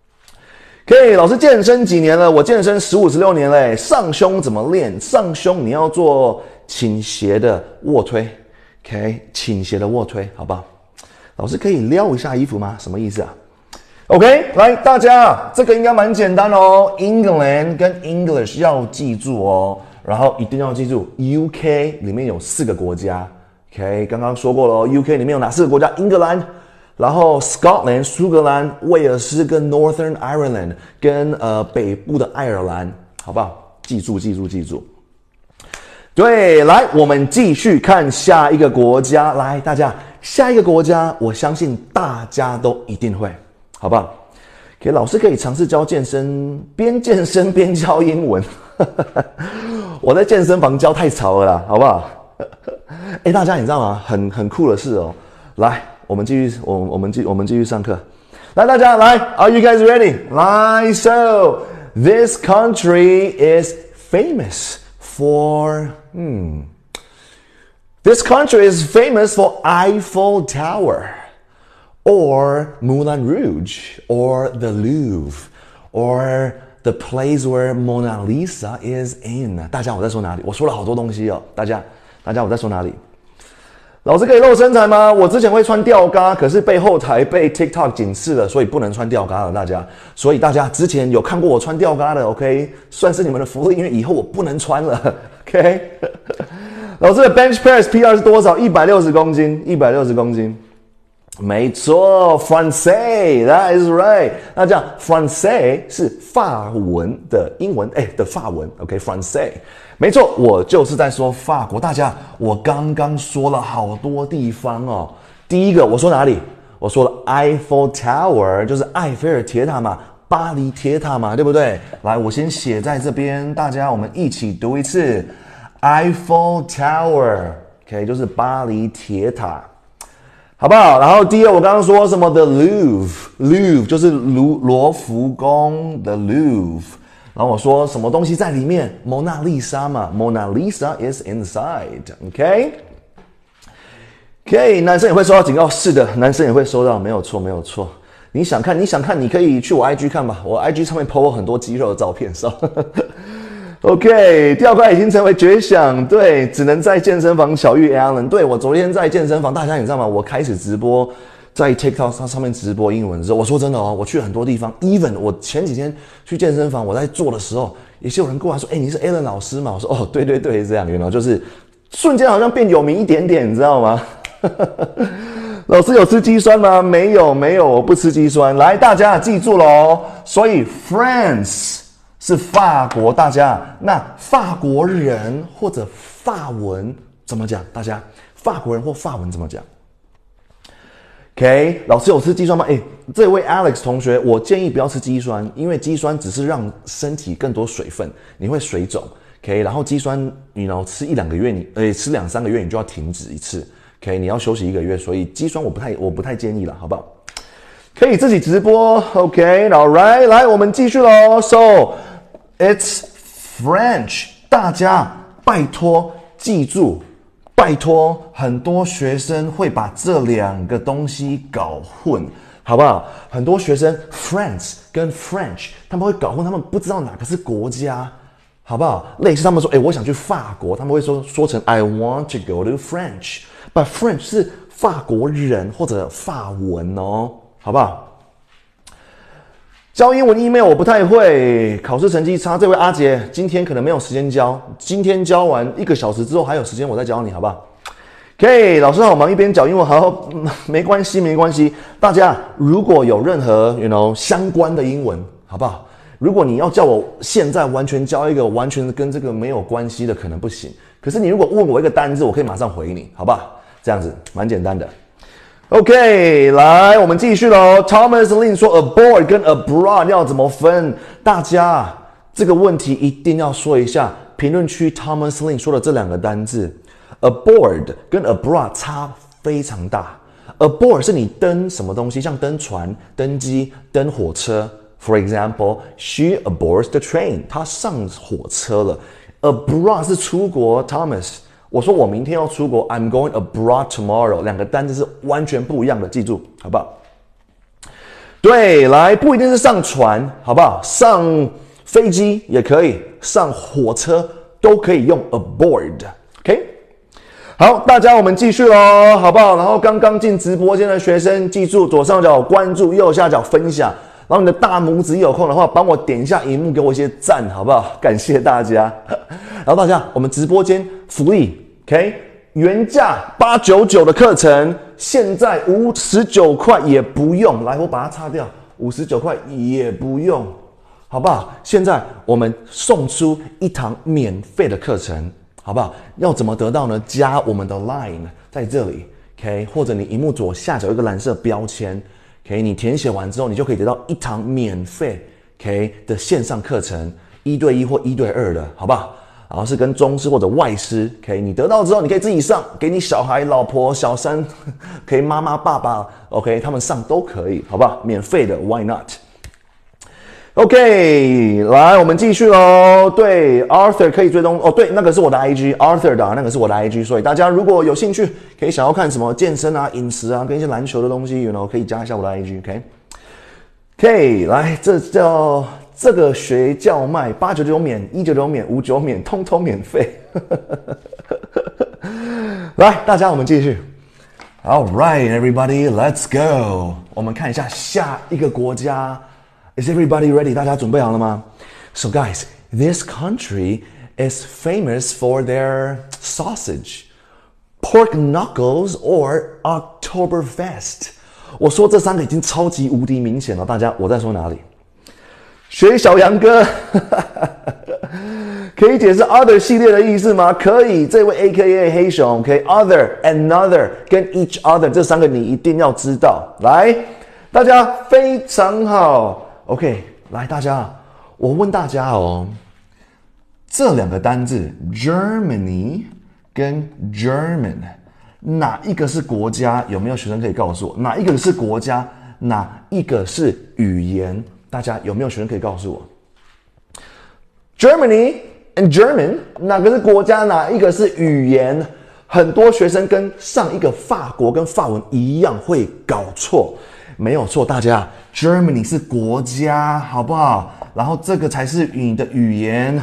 ？OK， 老师健身几年了？我健身15、16年嘞。上胸怎么练？上胸你要做倾斜的卧推 ，OK， 倾斜的卧推，好不好？老师可以撩一下衣服吗？什么意思啊？ OK， 来，大家这个应该蛮简单哦。England 跟 English 要记住哦，然后一定要记住 UK 里面有4个国家。OK， 刚刚说过了 UK 里面有哪4个国家？英格兰，然后 Scotland 苏格兰、威尔斯跟 Northern Ireland 跟北部的爱尔兰，好不好？记住。对，来，我们继续看下一个国家。来，大家，下一个国家，我相信大家都一定会，好不好？给老师可以尝试教健身，边健身边教英文。我在健身房教太吵了啦，好不好？大家你知道吗？很酷的事哦。来，我们继续上课。来，大家来 ，Are you guys ready？ 来 ，So this country is famous for This country is famous for Eiffel Tower, or Moulin Rouge, or the Louvre, or the place where Mona Lisa is in. 大家我在说哪里？我说了好多东西哦，大家我在说哪里？老师可以露身材吗？我之前会穿吊嘎，可是被后台被 TikTok 警示了，所以不能穿吊嘎了，大家。所以大家之前有看过我穿吊嘎的 ，OK， 算是你们的福利，因为以后我不能穿了 ，OK。老师的 bench press PR 是多少？160公斤，160公斤。没错 ，Français， that is right。那这样 Français 是法文的英文，的法文 ，OK，Français。没错，我就是在说法国。大家，我刚刚说了好多地方哦。第一个我说哪里？我说了 Eiffel Tower， 就是埃菲尔铁塔嘛，巴黎铁塔嘛，对不对？来，我先写在这边，大家我们一起读一次 Eiffel Tower，OK， 就是巴黎铁塔。好不好？然后第二，我刚刚说什么 ？The Louvre 就是罗浮宫 ，The Louvre。然后我说什么东西在里面？蒙娜丽莎嘛 ，Mona Lisa is inside。OK， 男生也会收到警告，是的，男生也会收到，没有错。你想看，你可以去我 IG 看吧，我 IG 上面 po 很多肌肉的照片OK， 吊嘎已经成为绝响，对，只能在健身房巧遇 Alan。对，我昨天在健身房，大家你知道吗？我开始直播，在 TikTok 上面直播英文的时候，我说真的哦，我去了很多地方 ，even 我前几天去健身房，我在做的时候，也是有人过来说，你是 Alan 老师吗？我说哦，对，这样，原来就是瞬间好像变有名一点点，你知道吗？老师有吃肌酸吗？没有，我不吃肌酸。来，大家记住了哦，所以 France。是法国，大家那法国人或者法文怎么讲？大家法国人或法文怎么讲 ？OK， 老师有吃肌酸吗？这位 Alex 同学，我建议不要吃肌酸，因为肌酸只是让身体更多水分，你会水肿。OK， 然后肌酸你吃1-2个月，吃2-3个月你就要停止一次。OK， 你要休息1个月，所以肌酸我不太建议了，好不好？可以自己直播 ，OK，all right， 来，我们继续咯 So it's French， 大家拜托记住，拜托，很多学生会把这2个东西搞混，好不好？很多学生 France 跟 French， 他们会搞混，他们不知道哪个是国家，好不好？类似他们说，我想去法国，他们会说成 I want to go to French，but French 是法国人或者法文哦。好不好？教英文 email 我不太会，考试成绩差。这位阿杰今天可能没有时间教，今天教完1个小时之后还有时间我再教你，好不好 ？OK， 老师好忙，一边教英文好，没关系。大家如果有任何相关的英文，好不好？如果你要叫我现在完全教一个完全跟这个没有关系的，可能不行。可是你如果问我一个单字，我可以马上回你，好不好？这样子蛮简单的。OK， 来，我们继续咯。Thomas Lin 说 abroad 跟 abroad 要怎么分？大家这个问题一定要说一下。评论区 Thomas Lin 说的这2个单字 ，aboard 跟 abroad 差非常大。aboard 是你登什么东西，像登船、登机、登火车。For example, she aboards the train， 她上火车了。abroad 是出国 ，Thomas。我说我明天要出国 ，I'm going abroad tomorrow， 2个单字是完全不一样的，记住好不好？对，来，不一定是上船，好不好？上飞机也可以，上火车都可以用 aboard。OK， 好，大家我们继续咯，好不好？然后刚刚进直播间的学生，记住左上角关注，右下角分享。然后你的大拇指一有空的话，帮我点一下荧幕，给我一些赞，好不好？感谢大家。然后大家，我们直播间福利 ，OK， 原价899的课程，现在59块也不用。来，我把它擦掉，59块也不用，好不好？现在我们送出一堂免费的课程，好不好？要怎么得到呢？加我们的 Line 在这里 ，OK， 或者你荧幕左下角有一个蓝色标签。OK， 你填写完之后，你就可以得到一堂免费 OK 的线上课程，1对1或1对2的，好不好？然后是跟中师或者外师 ，OK， 你得到之后，你可以自己上，给你小孩、老婆、小三，可以妈妈、爸爸 ，OK， 他们上都可以，好不好？免费的 ，Why not？OK， 来，我们继续咯。对 ，Arthur 可以追踪哦。对，那个是我的 IG，Arthur 的那个是我的 IG， 所以大家如果有兴趣，可以想要看什么健身啊、饮食啊，跟一些篮球的东西可以加一下我的 IG，OK。OK， 来，这个学校卖899免、199免、599免，通通免费。来，大家我们继续。All right, everybody, let's go。我们看一下下一个国家。Is everybody ready? 大家准备好了吗？ So guys, this country is famous for their sausage, pork knuckles or Oktoberfest. 我说这3个已经超级无敌明显了，大家我在说哪里？学小杨哥，可以解释 other 系列的意思吗？可以，这位 AKA 黑熊 ，OK， other, another 跟 each other 这3个你一定要知道。来，大家非常好。OK， 来，大家，我问大家哦，这2个单字 Germany 跟 German 哪一个是国家？有没有学生可以告诉我哪一个是国家？哪一个是语言？大家有没有学生可以告诉我 ？Germany and German 哪个是国家？哪一个是语言？很多学生跟上一个法国跟法文一样会搞错。没有错，大家 ，Germany 是国家，好不好？然后这个才是你的语言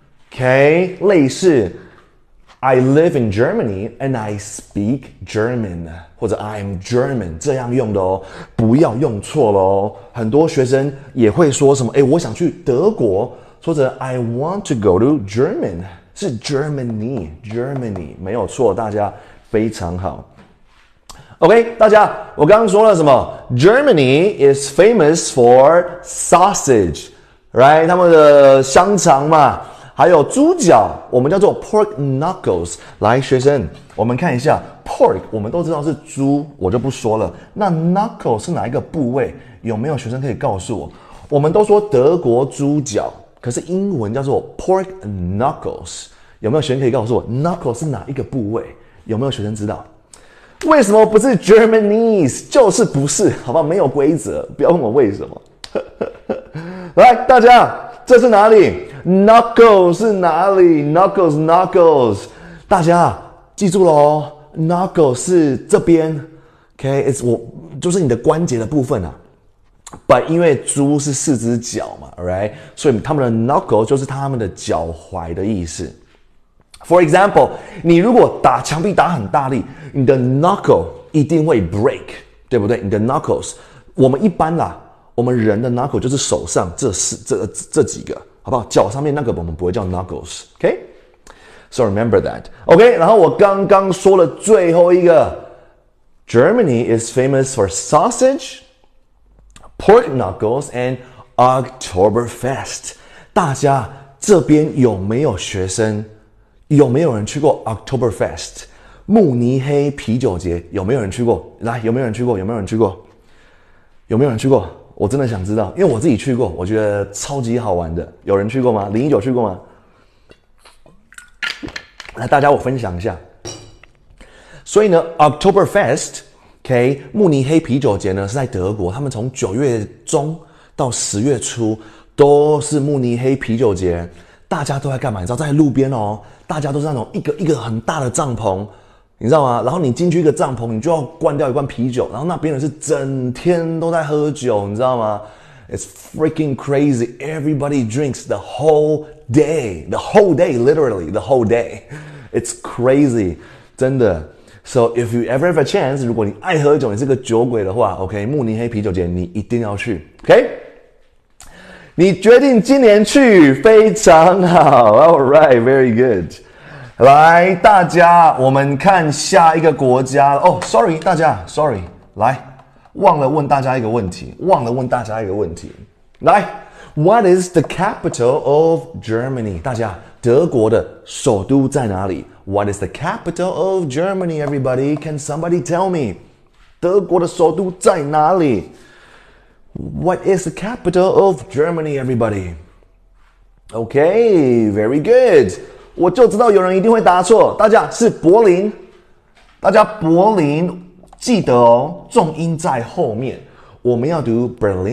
，OK？ 类似 I live in Germany and I speak German， 或者 I am German 这样用的哦，不要用错了哦。很多学生也会说什么，我想去德国，或者 I want to go to German， 是 Germany， 没有错，大家非常好。OK， 大家，我刚刚说了什么 ？Germany is famous for sausage， right？ 他们的香肠嘛，还有猪脚，我们叫做 pork knuckles。来，学生，我们看一下 pork， 我们都知道是猪，我就不说了。那 knuckle 是哪一个部位？有没有学生可以告诉我？我们都说德国猪脚，可是英文叫做 pork knuckles。有没有学生可以告诉我 knuckle 是哪一个部位？有没有学生知道？为什么不是 Germanese？ 就是不是，好吧？没有规则，不要问我为什么。来，大家，这是哪里 ？Knuckles 是哪里 ？Knuckles， 大家记住咯 ，Knuckles 是这边 ，OK， 就是你的关节的部分啊。But 因为猪是4只脚嘛 ，right？ 所以他们的 knuckle 就是他们的脚踝的意思。For example， 你如果打墙壁打很大力，你的 knuckle 一定会 break， 对不对？你的 knuckles， 我们一般啦，我们人的 knuckle 就是手上这几个，好不好？脚上面那个我们不会叫 knuckles，OK？So remember that，OK？然后我刚刚说了最后一个 ，Germany is famous for sausage, pork knuckles and Oktoberfest。大家这边有没有学生？有没有人去过 Oktoberfest 慕尼黑啤酒节？有没有人去过？来，有没有人去过？我真的想知道，因为我自己去过，我觉得超级好玩的。有人去过吗？019去过吗？来，大家我分享一下。所以呢 ，Oktoberfest，OK， 慕尼黑啤酒节呢是在德国，他们从9月中到10月初都是慕尼黑啤酒节。大家都在干嘛？你知道，在路边哦，大家都是那种一个很大的帐篷，你知道吗？然后你进去一个帐篷，你就要灌掉一罐啤酒，然后那边人是整天都在喝酒，你知道吗？ It's freaking crazy. Everybody drinks the whole day, literally the whole day. It's crazy. 真的。So if you ever have a chance， 如果你爱喝酒，你是个酒鬼的话 ，OK， 慕尼黑啤酒节你一定要去 ，OK。你决定今年去，非常好 ，All right, very good。来，大家，我们看下一个国家哦。Sorry， 大家 ，Sorry， 来，忘了问大家一个问题。来 ，What is the capital of Germany？ 大家，德国的首都在哪里 ？What is the capital of Germany? Everybody, can somebody tell me？ 德国的首都在哪里 ？What is the capital of Germany? Everybody? Okay, very good. 我就知道有人一定会答错，大家是柏林。大家柏林记得哦，重音在后面，我们要读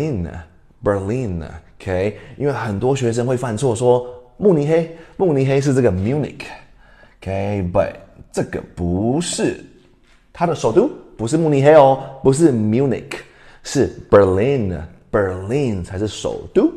Berlin， 因为很多学生会犯错说慕尼黑是这个 Munich，but 这个不是，它的首都不是慕尼黑哦，不是 Munich， 是 Berlin 才是首都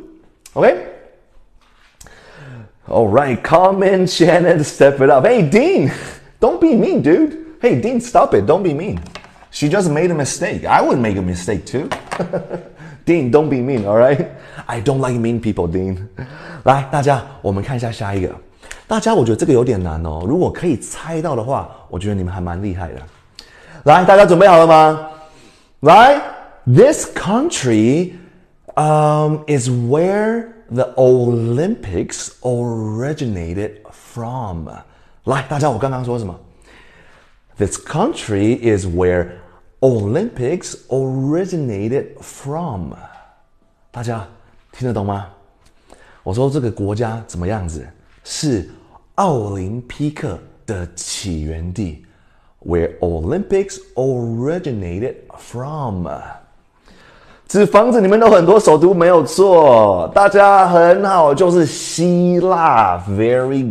，OK。All right, come in, Shannon, step it up. Hey, Dean, don't be mean, dude. Hey, Dean, stop it. Don't be mean. She just made a mistake. I would make a mistake too. Dean, don't be mean, all right? I don't like mean people, Dean. 来，大家，我们看一下下一个。大家，我觉得这个有点难哦。如果可以猜到的话，我觉得你们还蛮厉害的。来，大家准备好了吗？来 ，This country, is where the Olympics originated from. 来，大家，我刚刚说什么？ This country is where Olympics originated from. 大家听得懂吗？我说这个国家怎么样子？是奥林匹克的起源地 ，where Olympics originated from. 纸房子里面都很多首都没有错，大家很好，就是希腊 ，very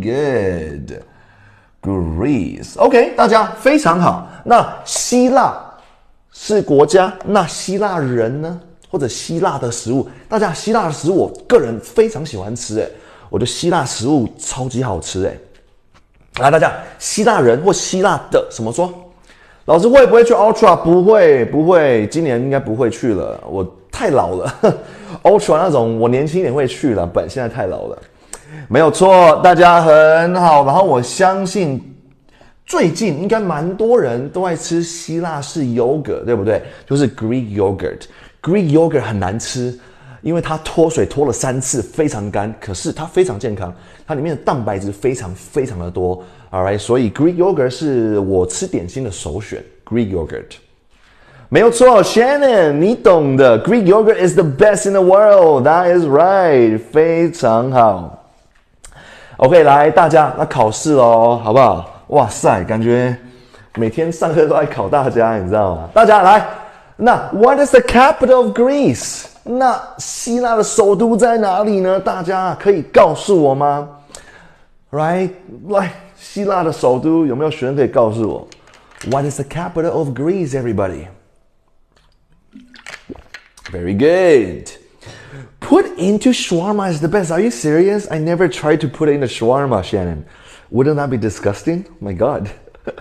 good。Greece，OK， 大家非常好。那希腊是国家，那希腊人呢？或者希腊的食物？大家，希腊的食物我个人非常喜欢吃，我觉得希腊食物超级好吃，来，大家，希腊人或希腊的什么说？老师会不会去 Ultra？ 不会，今年应该不会去了，我太老了。Ultra 那种我年轻一点会去了，本现在太老了。没有错，大家很好。然后我相信最近应该蛮多人都爱吃希腊式 yogurt， 对不对？就是 Greek yogurt。Greek yogurt 很难吃，因为它脱水脱了3次，非常干。可是它非常健康，它里面的蛋白质非常的多。Alright， 所以 Greek yogurt 是我吃点心的首选。Greek yogurt 没有错 ，Shannon， 你懂的。Greek yogurt is the best in the world. That is right， 非常好。OK， 来大家，那考试咯，好不好？哇塞，感觉每天上课都在考大家，你知道吗？大家来，那 What is the capital of Greece？ 那希腊的首都在哪里呢？大家可以告诉我吗 ？Right， 来，希腊的首都有没有学生可以告诉我 ？What is the capital of Greece? Everybody. Very good. Put into shawarma is the best. Are you serious? I never tried to put it in the shawarma, Shannon. Wouldn't that be disgusting? Oh my God.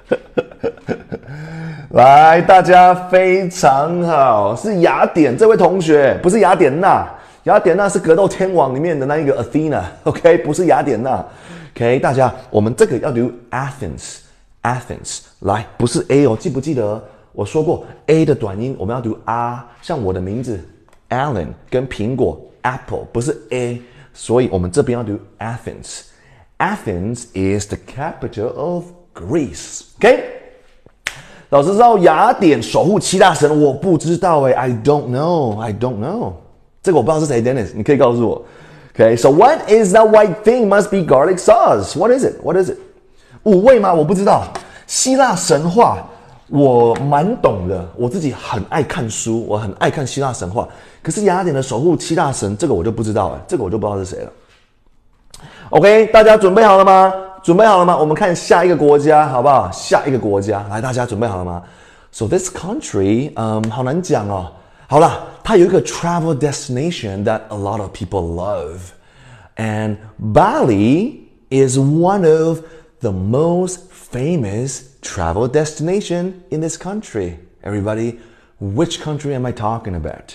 来，大家非常好，是雅典这位同学，不是雅典娜。雅典娜是格斗天王里面的那一个 Athena，OK， 不是雅典娜。OK， 大家，我们这个要读 Athens。来，不是 A 哦，记不记得我说过 A 的短音我们要读 R， 像我的名字 Alan 跟苹果 Apple 不是 A， 所以我们这边要读 Athens。Athens is the capital of Greece。OK， 老师知道雅典守护7大神，我不知道I don't know。这个我不知道是谁 ，Dennis， 你可以告诉我。Okay, so what is that white thing? Must be garlic sauce. What is it? 五味吗？我不知道。希腊神话我蛮懂的，我自己很爱看书，我很爱看希腊神话。可是雅典的守护7大神，这个我就不知道这个我就不知道是谁了。OK， 大家准备好了吗？我们看下一个国家，好不好？下一个国家，来，大家准备好了吗 ？So this country， 好难讲哦。好啦，它有一个 travel destination that a lot of people love, and Bali is one of the most famous travel destination in this country? Everybody, which country am I talking about?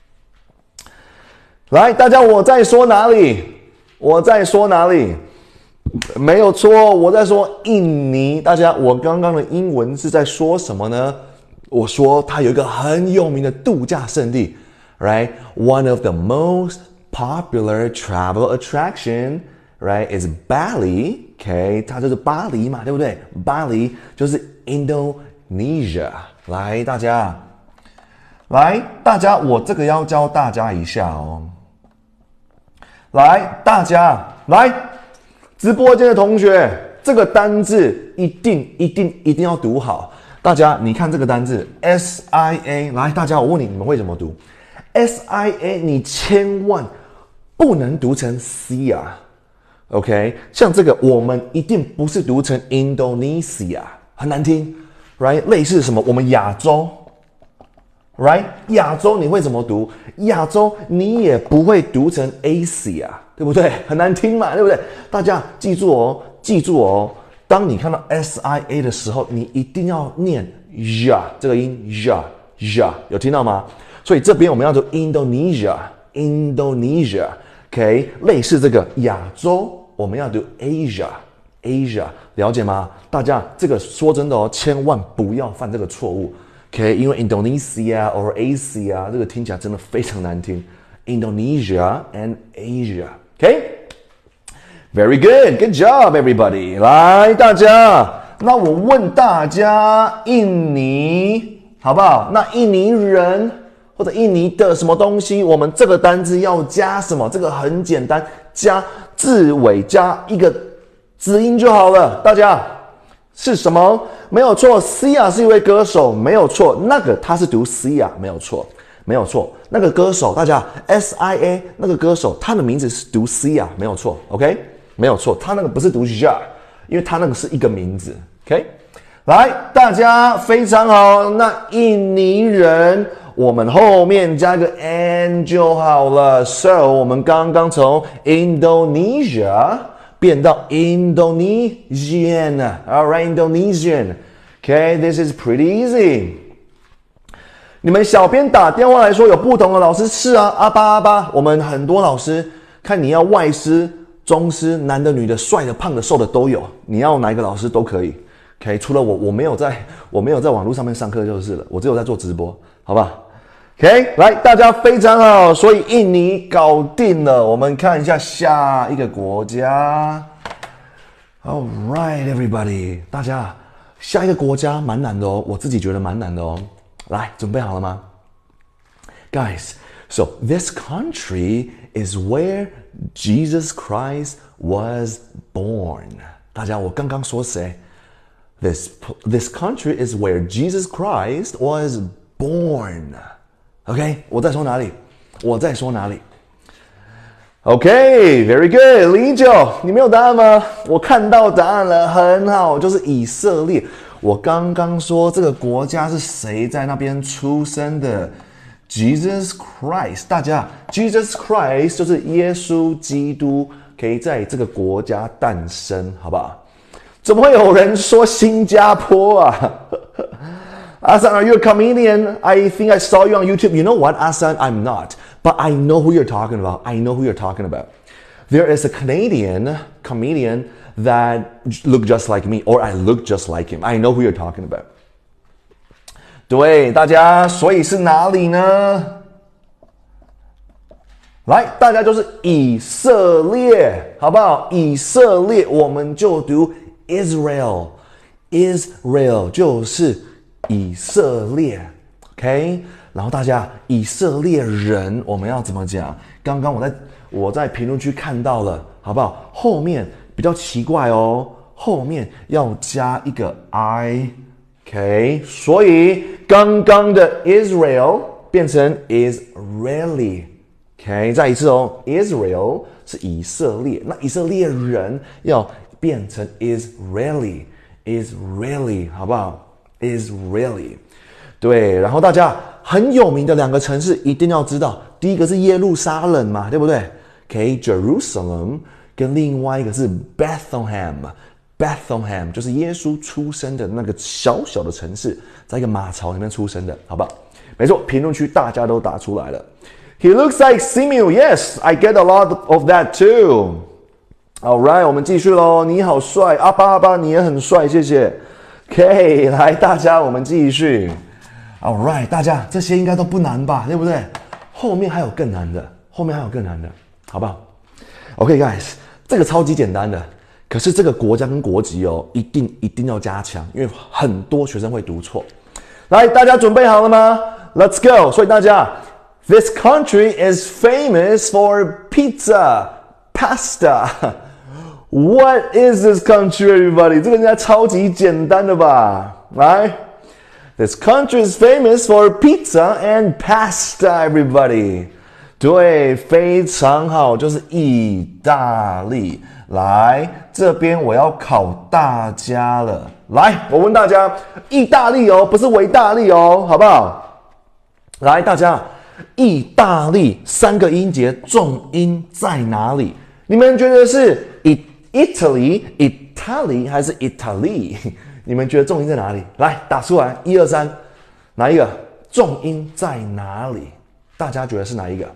来，大家，我在说哪里？我在说哪里？没有错，我在说印尼。大家，我刚刚的英文是在说什么呢？我说它有一个很有名的度假胜地 ，right? One of the most popular travel attraction, right, is Bali. OK， 它就是巴黎嘛，对不对？巴黎就是 Indonesia。来，大家，我这个要教大家一下哦。来，大家，来，直播间的同学，这个单字一定要读好。大家，你看这个单字 SIA， 来，大家，我问你，你们会怎么读 ？SIA， 你千万不能读成 SIA。OK， 像这个我们一定不是读成 Indonesia， 很难听 ，right？ 类似什么？我们亚洲 ，right？ 亚洲你会怎么读？亚洲你也不会读成 Asia， 对不对？很难听嘛，对不对？大家记住哦，当你看到 SIA 的时候，你一定要念 ya 这个音 ya， 有听到吗？所以这边我们要读 Indonesia。OK， 类似这个亚洲，我们要读 Asia， 了解吗？大家，这个说真的哦，千万不要犯这个错误。OK， 因为 Indonesia or Asia 这个听起来真的非常难听。Indonesia and Asia。OK，very good job everybody。来，大家，那我问大家，印尼好不好？那印尼人。或者印尼的什么东西，我们这个单字要加什么？这个很简单，加字尾加一个字音就好了。大家是什么？没有错 ，Sia 是一位歌手，没有错。那个他是读 Sia， 没有错。那个歌手，大家 SIA 那个歌手，他的名字是读 Sia， 没有错。OK， 没有错，他那个不是读 Ja， 因为他那个是一个名字。OK， 来，大家非常好。那印尼人。我们后面加个 n 就好了。So 我们刚刚从 Indonesia 变到 Indonesian。All right, Indonesian. Okay, this is pretty easy. 你们小编打电话来说有不同的老师是啊，阿巴，我们很多老师看你要外师、中师，男的、女的、帅的、胖的、瘦的都有，你要哪一个老师都可以。OK， 除了我没有在网络上面上课就是了，我只有在做直播，好吧？OK， 来，大家非常好，所以印尼搞定了。我们看一下下一个国家。All right, everybody， 大家，下一个国家蛮难的哦，我自己觉得蛮难的哦。来，准备好了吗 ？Guys, so this country is where Jesus Christ was born. 大家，我刚刚说谁 ？This country is where Jesus Christ was born.OK， 我在说哪里？OK， very good， 李九，你没有答案吗？我看到答案了，很好，就是以色列。我刚刚说这个国家是谁在那边出生的 ？Jesus Christ， 大家 ，Jesus Christ 就是耶稣基督，可以在这个国家诞生，好不好？怎么会有人说新加坡啊？Asan, are you a comedian? I think I saw you on YouTube. You know what, Asan? I'm not. But I know who you're talking about. There is a Canadian comedian that look just like me, or I look just like him. I know who you're talking about. 对，大家，所以是哪里呢？来，大家就是以色列，好不好？以色列，我们就读 Israel。Israel 就是以色列 ，OK， 然后大家以色列人我们要怎么讲？刚刚我在评论区看到了，好不好？后面比较奇怪哦，后面要加一个 I，OK， 所以刚刚的 Israel 变成 Israeli，OK， 再一次哦 ，Israel 是以色列，那以色列人要变成 Israeli， 好不好？Israeli， 对，然后大家很有名的两个城市一定要知道，第一个是耶路撒冷嘛，对不对 ？OK， Jerusalem 跟另外一个是 Bethlehem， Bethlehem 就是耶稣出生的那个小小的城市，在一个马槽里面出生的，好不好？没错，评论区大家都答出来了。He looks like Simeon. Yes, I get a lot of that too. All right, 我们继续咯。你好帅，阿巴你也很帅，谢谢。OK， 来大家，我们继续。All right， 大家这些应该都不难吧，对不对？后面还有更难的，好不好 ？OK guys， 这个超级简单的，可是这个国家跟国籍哦，一定要加强，因为很多学生会读错。来，大家准备好了吗 ？Let's go！ 所以大家 ，This country is famous for pizza, pasta. What is this country, everybody? 这个应该超级简单的吧？来。This country is famous for pizza and pasta, everybody. 对，非常好，就是意大利。来，这边我要考大家了。来，我问大家，意大利哦，不是维大利哦，好不好？来，大家，意大利3个音节重音在哪里？你们觉得是 Italy 还是 Italy？你们觉得重音在哪里？来，打出来，1、2、3，哪一个？重音在哪里？大家觉得是哪一个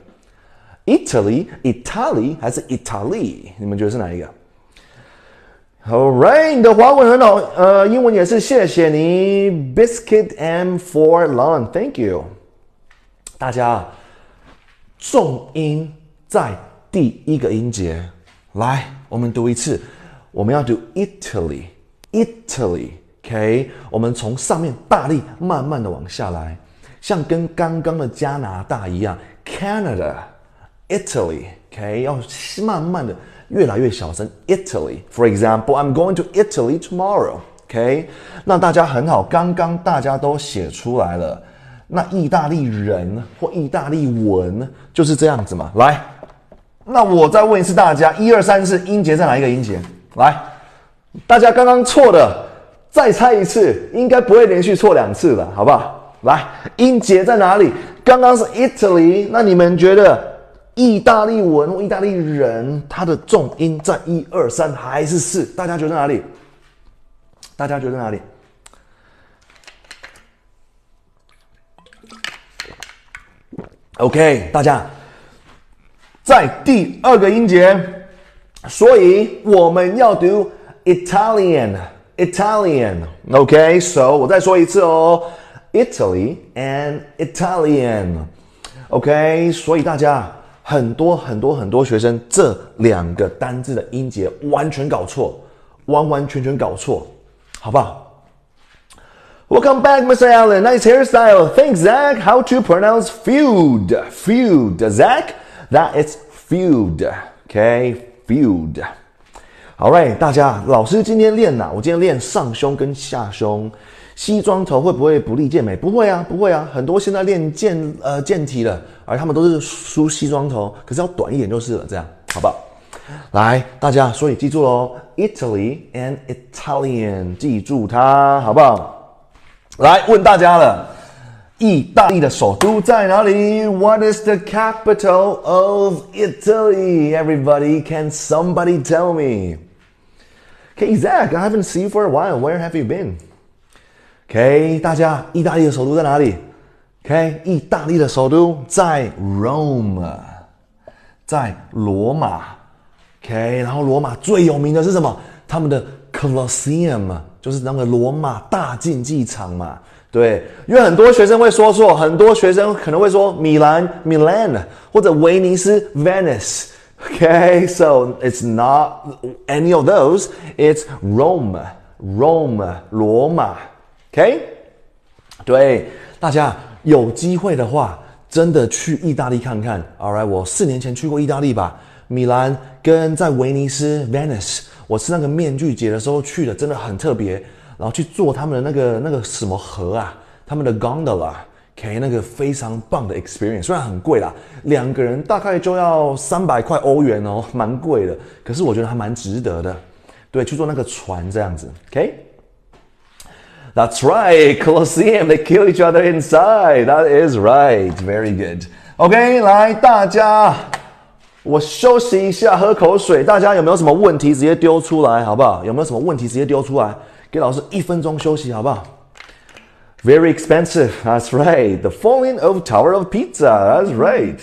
？Italy 还是 Italy？ 你们觉得是哪一个 ？All right， 你的华文很好，英文也是，谢谢你 ，Biscuit M for Lawn，Thank you。大家，重音在第1个音节。来，我们读一次，我们要读 Italy。OK， 我们从上面大力慢慢的往下来，像跟刚刚的加拿大一样 ，Canada、Italy，OK， 要慢慢的越来越小声 ，Italy。For example, I'm going to Italy tomorrow。OK， 那大家很好，刚刚大家都写出来了。那意大利人或意大利文就是这样子嘛。来，那我再问一次大家，1、2、3是音节在哪一个音节？来，大家刚刚错的。再猜一次，应该不会连续错2次了，好不好？来，音节在哪里？刚刚是 Italy， 那你们觉得意大利文或意大利人它的重音在1、2、3还是4？大家觉得哪里？大家觉得哪里 ？OK， 大家在第2个音节，所以我们要读 Italian， so 我再说一次哦 ，Italy and Italian， 所以大家很多学生这2个单字的音节完全搞错，完全搞错，好不好 ？Welcome back, Mr. Allen. Nice hairstyle. Thanks, Zach. How to pronounce feud? Zach, that is feud. Okay, feud. Alright， 大家，老师今天练哪？我今天练上胸跟下胸。西装头会不会不利健美？不会啊，很多现在练健体的，而他们都是梳西装头，可是要短一点就是了，这样好不好？来，大家，所以记住咯 ，Italy and Italian， 记住它，好不好？来问大家了，意大利的首都在哪里 ？What is the capital of Italy? Everybody, can somebody tell me?Okay, Zach, I haven't seen you for a while. Where have you been? Okay, 大家，意大利的首都在哪里 ？Okay， 意大利的首都在 Rome， 在罗马。Okay， 然后罗马最有名的是什么？他们的 Colosseum， 就是那个罗马大竞技场嘛。对，因为很多学生会说错，很多学生可能会说米兰 Milan 或者威尼斯 Venice。Okay, so it's not any of those. It's Rome, 罗马。Okay? 对，大家有机会的话，真的去意大利看看。Alright， 我4年前去过意大利吧，米兰跟在威尼斯 Venice， 我是那个面具节的时候去的，真的很特别。然后去坐他们的那个什么河啊，他们的 gondola。Okay， 那个非常棒的 experience， 虽然很贵啦，2个人大概就要300块欧元哦，蛮贵的，可是我觉得还蛮值得的。对，去坐那个船这样子 ，OK？That's right, Colosseum, they kill each other inside. That is right, very good. OK， 来大家我休息一下，喝口水。大家有没有什么问题直接丢出来，好不好？有没有什么问题直接丢出来？给老师1分钟休息，好不好？Very expensive. That's right. The falling of Tower of Pizza. That's right.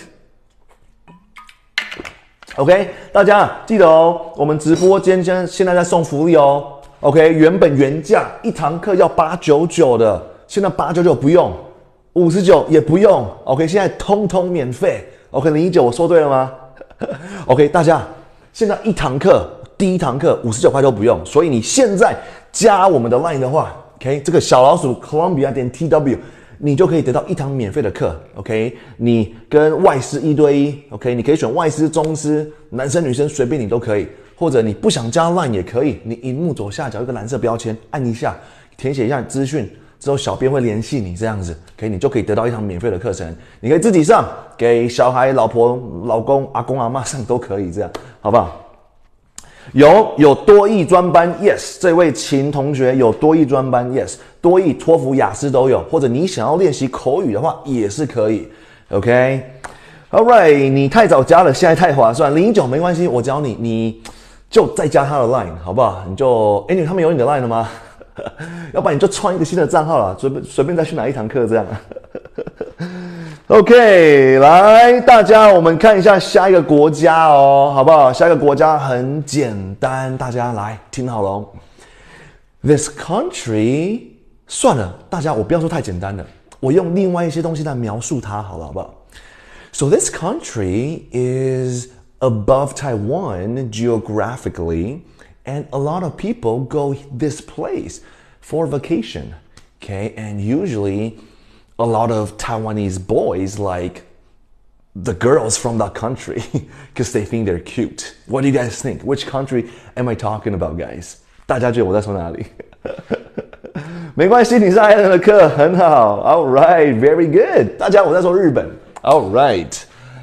OK， 大家记得哦，我们直播间现在在送福利哦。OK， 原价一堂课要899的，现在899不用，59也不用。OK， 现在通通免费。OK，019我说对了吗？OK， 大家现在第一堂课59块都不用，所以你现在加我们的 Line 的话 ，OK， 这个小老鼠 Columbia.tw， 你就可以得到一堂免费的课 ，OK， 你跟外师1对1 ，OK， 你可以选外师、中师，男生女生随便你都可以，或者你不想加 Line 也可以，你荧幕左下角一个蓝色标签，按一下，填写一下资讯。之后小编会联系你，这样子，OK， 你就可以得到一堂免费的课程。你可以自己上，给小孩、老婆、老公、阿公、阿嬷上都可以，这样好不好？有多益专班 ，yes， 这位秦同学有多益专班 ，yes， 多益、托福、雅思都有，或者你想要练习口语的话也是可以 ，OK。All right， 你太早加了，现在太划算，019没关系，我教你，你就再加他的 Line， 好不好？你就，他们有你的 Line 了吗？要不然你就创一个新的账号了，随便再去拿一堂课这样。OK， 来，大家我们看一下下一个国家哦，好不好？下一个国家很简单，大家来听好了哦。This country， 算了，大家我不要说太简单了，我用另外一些东西来描述它好了，好不好？ So this country is above Taiwan geographically, and a lot of people go this place for vacation, okay? And usually a lot of Taiwanese boys like the girls from that country because they think they're cute. What do you guys think? Which country am I talking about, guys? 大家觉得我在说哪里？没关系，你是艾伦的课，很好。All right, very good. 大家我在说日本。All right,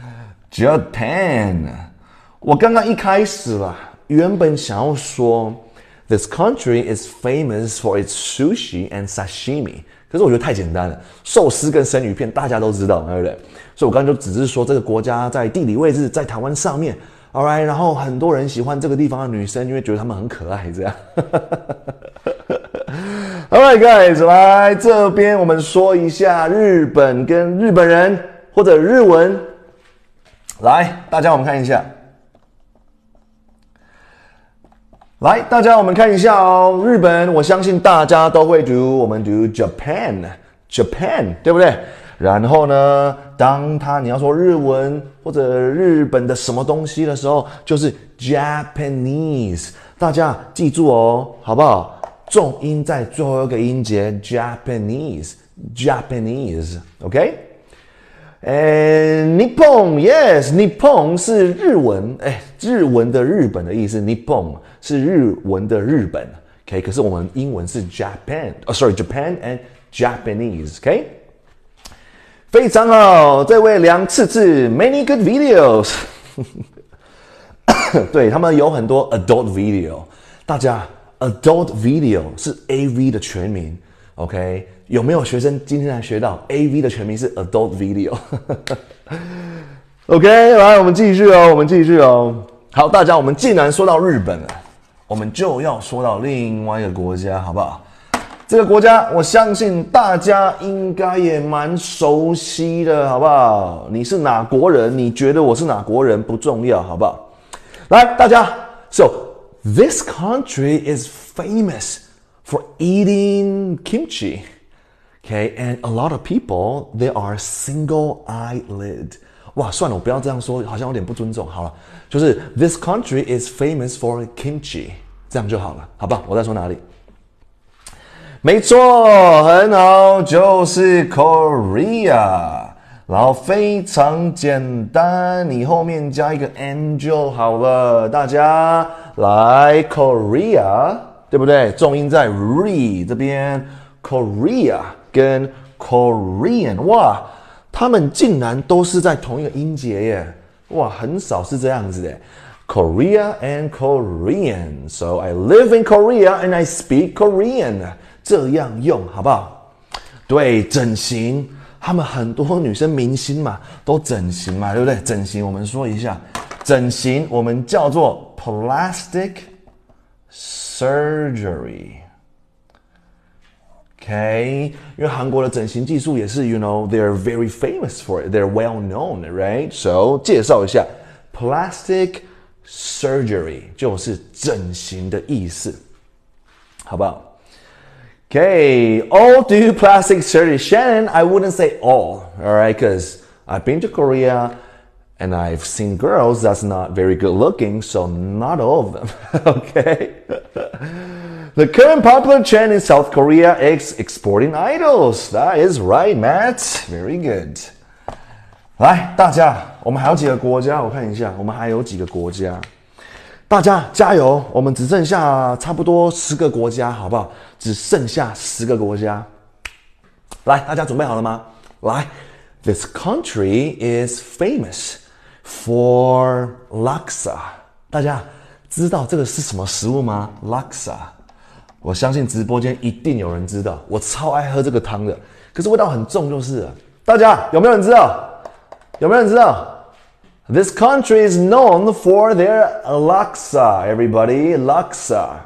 Japan. 我刚刚一开始啦，原本想要说 This country is famous for its sushi and sashimi. 可是我觉得太简单了，寿司跟生鱼片大家都知道，对不对？所以我刚刚就只是说这个国家在地理位置在台湾上面 ，alright， 然后很多人喜欢这个地方的女生，因为觉得她们很可爱，这样。Alright guys， 来这边我们说一下日本跟日本人或者日文，来大家我们看一下。来，大家我们看一下哦，日本，我相信大家都会读，我们读 Japan， 对不对？然后呢，你要说日文或者日本的什么东西的时候，就是 Japanese， 大家记住哦，好不好？重音在最后一个音节 Japanese，OK？Nippon， yes， Nippon 是日文，日文的日本的意思 ，Nippon 是日文的日本 ，OK？ 可是我们英文是 Japan and Japanese，OK？ 非常好，这位梁次次 ，many good videos 对，他们有很多 adult video， 大家 adult video 是 AV 的全名 ，OK？ 有没有学生今天才学到 AV 的全名是 adult video？ OK， 来，我们继续哦。好，大家，我们既然说到日本了，我们就要说到另外一个国家，好不好？这个国家，我相信大家应该也蛮熟悉的，好不好？你是哪国人？你觉得我是哪国人不重要，好不好？来，大家 ，So this country is famous for eating kimchi. Okay, and a lot of people, they are single eyelid. 哇，算了，我不要这样说，好像有点不尊重。好了，就是 this country is famous for kimchi， 这样就好了，好吧？我在说哪里？没错，很好，就是 Korea。然后非常简单，你后面加一个 and 就好了。大家来 Korea， 对不对？重音在 re 这边 ，Korea。跟 Korean， 哇，他们竟然都是在同一个音节耶！哇，很少是这样子的。Korea and Korean, so I live in Korea and I speak Korean， 这样用好不好？对，整形，他们很多女生明星嘛，都整形嘛，对不对？整形，我们说一下， 整形我们叫做 plastic surgery。Okay， 因为韩国的整形技术也是 ，you know, they're very famous for it. They're well known, right? So 介绍一下 plastic surgery 就是整形的意思，好不好？ Okay, all do plastic surgery. Shannon, I wouldn't say all right, because I've been to Korea and I've seen girls that's not very good looking, so not all of them. Okay. The current popular trend in South Korea is exporting idols. That is right, Matt. Very good. 来，大家，我们还有几个国家？我看一下，我们还有几个国家。大家加油！我们只剩下差不多10个国家，好不好？只剩下10个国家。来，大家准备好了吗？来 ，This country is famous for laksa。大家知道这个是什么食物吗 ？laksa。我相信直播间一定有人知道，我超爱喝这个汤的，可是味道很重就是了。大家有没有人知道？有没有人知道？ This country is known for their laksa, everybody. Laksa.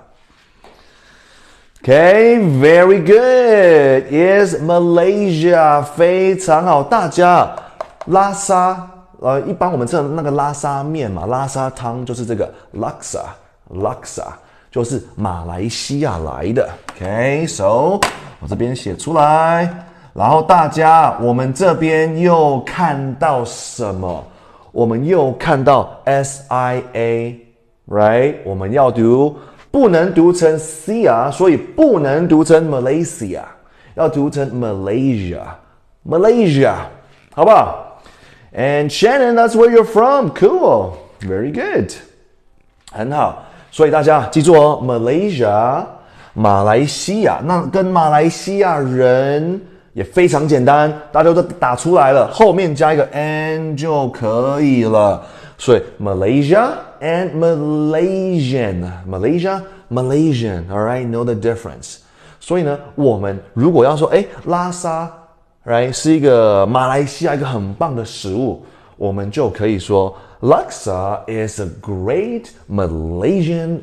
Okay, very good. Is Malaysia 非常好。大家拉沙，一般我们吃的那个拉沙面嘛，拉沙汤就是这个 laksa 就是马来西亚来的。Okay, so 我这边写出来，然后大家我们这边又看到什么？我们又看到 SIA，right？ 我们要读，不能读成 Sia， 所以不能读成 Malaysia， 要读成 Malaysia， 好不好 ？And Shannon, that's where you're from. Cool, very good， 很好。所以大家记住哦 ，Malaysia， 马来西亚，那跟马来西亚人。也非常简单，大家都打出来了，后面加一个 and 就可以了。所以 Malaysia and Malaysian， Malaysian，all right, know the difference。所以呢，我们如果要说，拉沙 ，right 是一个马来西亚一个很棒的食物，我们就可以说 Laksa is a great Malaysian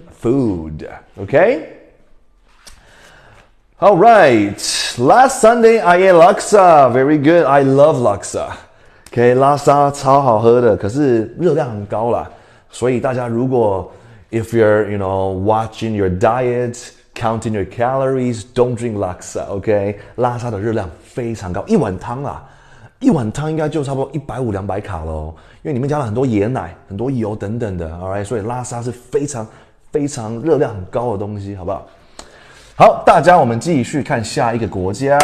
food。Okay。All right. Last Sunday I ate laksa. Very good. I love laksa. Okay, 拉沙超好喝的，可是热量很高啦。所以大家如果 if you're, you know, watching your diet, counting your calories, don't drink laksa. Okay, 拉沙的热量非常高，一碗汤啦，一碗汤应该就差不多150-200卡咯，因为里面加了很多椰奶、很多油等等的。All right, 所以拉沙是非常热量很高的东西，好不好？好，大家，我们继续看下一个国家。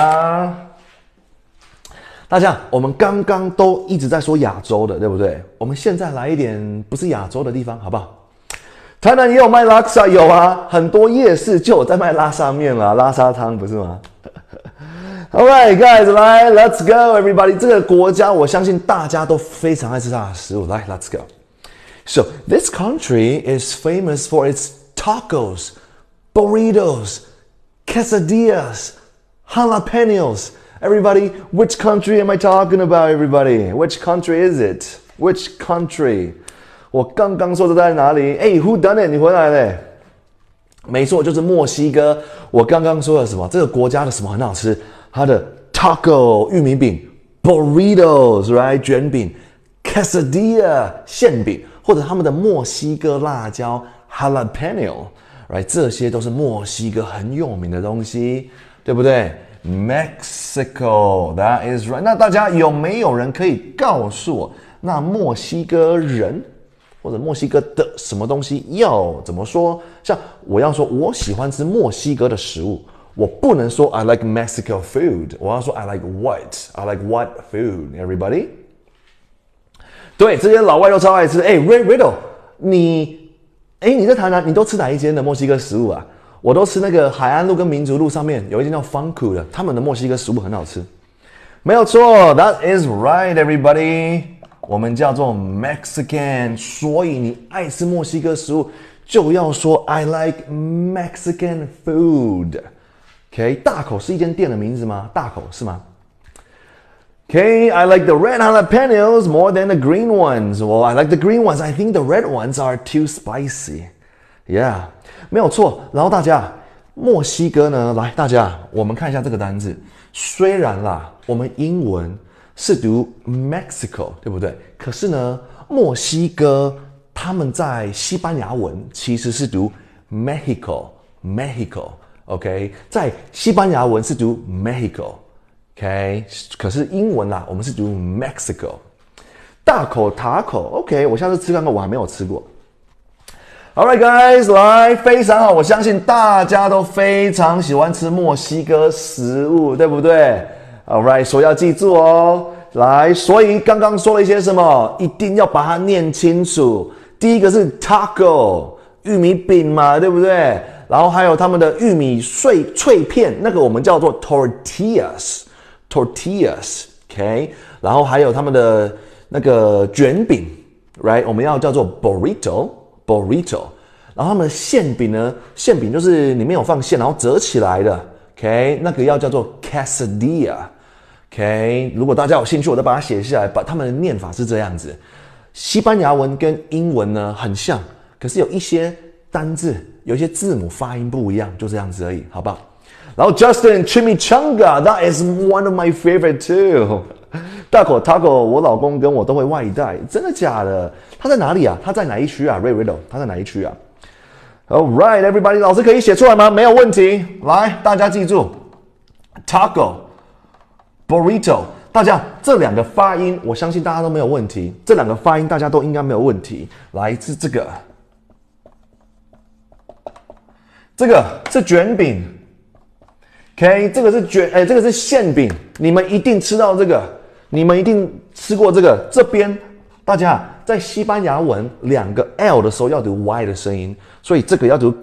大家，我们刚刚都一直在说亚洲的，对不对？我们现在来一点不是亚洲的地方，好不好？台南也有卖拉沙，有啊，很多夜市就有在卖拉沙面啦、拉沙汤，不是吗？All right, guys, 来 ，Let's go, everybody。这个国家，我相信大家都非常爱吃它的食物。来 ，Let's go. So this country is famous for its tacos, burritos.Quesadillas, jalapenos. Everybody, which country am I talking about, everybody? Which country is it? Which country? 我刚刚说的在哪里？Who done it? 你回来嘞？没错，就是墨西哥。我刚刚说的什么？这个国家的什么很好吃？它的 taco 玉米饼 ，burritos right 卷饼 ，quesadilla 馅饼，或者他们的墨西哥辣椒 jalapeno。Right， 这些都是墨西哥很有名的东西，对不对 ？Mexico, that is right。那大家有没有人可以告诉我，那墨西哥人或者墨西哥的什么东西要怎么说？像我要说我喜欢吃墨西哥的食物，我不能说 I like Mexico food， 我要说 I like what? I like what food? Everybody？ 对，这些老外都超爱吃。Riddle， 你在台南，你都吃哪一间的墨西哥食物啊？我都吃那个海岸路跟民族路上面有一间叫 Funku 的，他们的墨西哥食物很好吃。没有错 ，That is right, everybody。我们叫做 Mexican， 所以你爱吃墨西哥食物，就要说 I like Mexican food。OK， 大口是一间店的名字吗？大口是吗 Okay, I like the red jalapenos more than the green ones. Well, I like the green ones. I think the red ones are too spicy. Yeah, 没有错。然后大家，墨西哥呢，来，大家，我们看一下这个单字。虽然啦，我们英文是读 Mexico， 对不对？可是呢，墨西哥他们在西班牙文其实是读 Mexico。OK， 在西班牙文是读 Mexico。OK， 可是英文啦，我们是读 Mexico。大口塔口 ，OK， 我下次吃看看，我还没有吃过。Alright, guys， 来，非常好，我相信大家都非常喜欢吃墨西哥食物，对不对 ？Alright， 所以要记住哦。来，所以刚刚说了一些什么，一定要把它念清楚。第一个是 taco， 玉米饼嘛，对不对？然后还有他们的玉米脆片，那个我们叫做 tortillas，OK， 然后还有他们的那个卷饼 ，right， 我们要叫做 burrito， 然后他们的馅饼呢，馅饼就是里面有放馅，然后折起来的 ，OK， 那个要叫做 quesadilla，OK， 如果大家有兴趣，我再把它写下来，把他们的念法是这样子。西班牙文跟英文呢很像，可是有一些单字，有一些字母发音不一样，就这样子而已，好不好？然后 Justin Chimichanga, that is one of my favorite too. 大口 taco， 我老公跟我都会外带，真的假的？他在哪里啊？他在哪一区啊 ？Ray Riddle， 他在哪一区啊 ？All right, everybody， 老师可以写出来吗？没有问题。来，大家记住 ，taco、burrito， 大家这两个发音，我相信大家都没有问题。这两个发音大家都应该没有问题。来自这个，这个是卷饼。OK， 这个是这个是馅饼，你们一定吃到这个，你们一定吃过这个。这边大家在西班牙文两个 L 的时候要读 Y 的声音，所以这个要读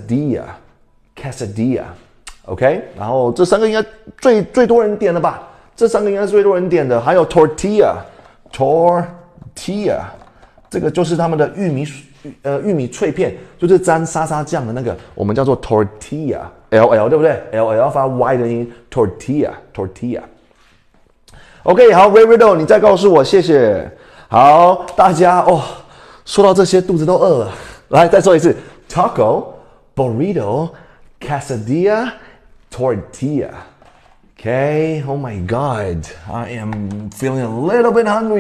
quesadilla。OK， 然后这三个应该最多人点了吧？这三个应该是最多人点的，还有 tortilla， 这个就是他们的玉米脆片，就是沾沙沙酱的那个，我们叫做 tortilla。LL 对不对 ？LL 发 Y 的音 ，tortilla。OK， 好 ，Ray Riddle， 你再告诉我，谢谢。好，大家哦，说到这些，肚子都饿了。来，再说一次 ：taco、burrito、quesadilla、tortilla。OK， Oh my God， I am feeling a little bit hungry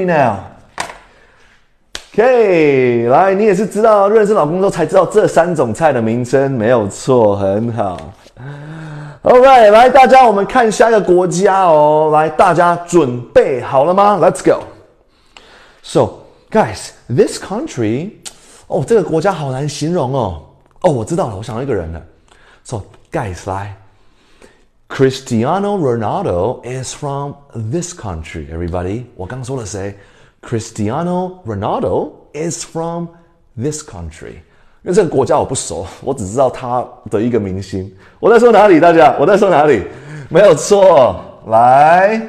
now。OK， 来，你也是知道认识老公之后才知道这三种菜的名称，没有错，很好。Alright， 来，大家我们看下一个国家哦。来，大家准备好了吗 ？Let's go. So, guys, this country， 哦，这个国家好难形容哦。哦，我知道了，我想到一个人了。So, guys， 来 ，Cristiano Ronaldo is from this country. Everybody， 我刚说了谁？ Cristiano Ronaldo is from this country， 因为这个国家我不熟，我只知道他的一个明星。我在说哪里？大家，我在说哪里？没有错，来，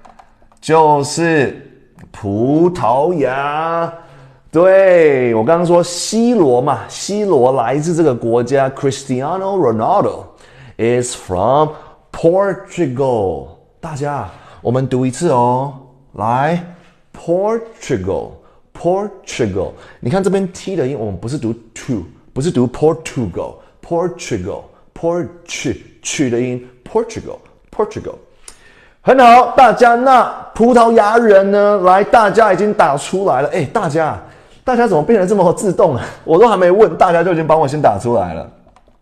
就是葡萄牙。对，我刚刚说 C 罗嘛 ，C 罗来自这个国家。Cristiano Ronaldo is from Portugal。大家，我们读一次哦，来。Portugal， 你看这边 T 的音，我们不是读 to， 不是读 Portugal， 去的音 Portugal， 很好，大家那葡萄牙人呢？来，大家已经打出来了。哎，大家怎么变得这么自动啊？我都还没问，大家就已经帮我先打出来了。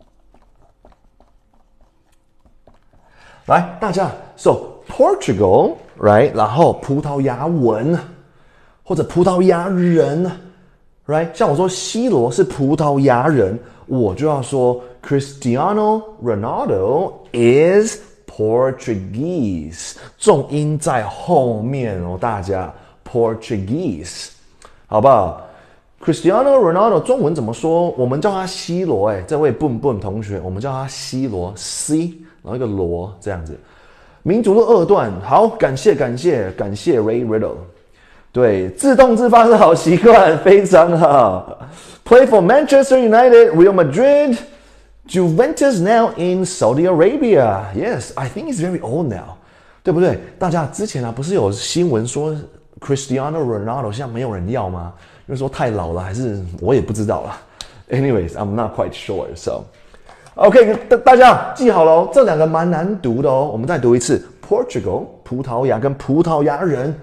来，大家 ，So Portugal。Right， 然后葡萄牙文或者葡萄牙人 ，Right， 像我说 C 罗是葡萄牙人，我就要说 Cristiano Ronaldo is Portuguese， 重音在后面哦，大家 Portuguese， 好不好 ？Cristiano Ronaldo 中文怎么说？我们叫他 C 罗，这位笨同学，我们叫他 C 罗 ，C， 然后一个罗这样子。民族的二段，好，感谢 Ray Riddle， 对，自动自发是好习惯，非常好。Play for Manchester United, Real Madrid, Juventus now in Saudi Arabia. Yes, I think he's very old now. 对不对？大家之前不是有新闻说 Cristiano Ronaldo 现在没有人要吗？因为说太老了，还是我也不知道啦。Anyways, I'm not quite sure. So, OK， 大家记好了哦，这两个蛮难读的哦。我们再读一次 ：Portugal 葡萄牙跟葡萄牙人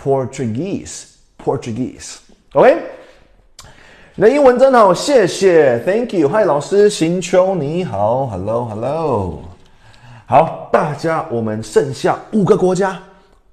Portuguese。OK， 你的英文真好，谢谢 ，Thank you。嗨，老师，行秋你好 ，Hello。好，大家，我们剩下5个国家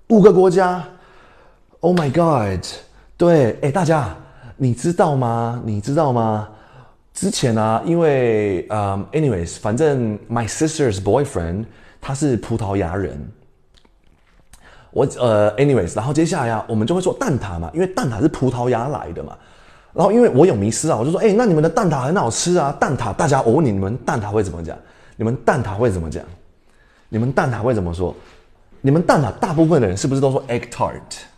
，Oh my God！ 对，大家，你知道吗？之前因为anyways， 反正 my sister's boyfriend 他是葡萄牙人。anyways， 然后接下来我们就会说蛋挞嘛，因为蛋挞是葡萄牙来的嘛。然后因为我有迷思我就说，那你们的蛋挞很好吃啊，蛋挞，大家，我问你们蛋挞会怎么讲？你们蛋挞会怎么说？你们蛋挞大部分的人是不是都说 egg tart？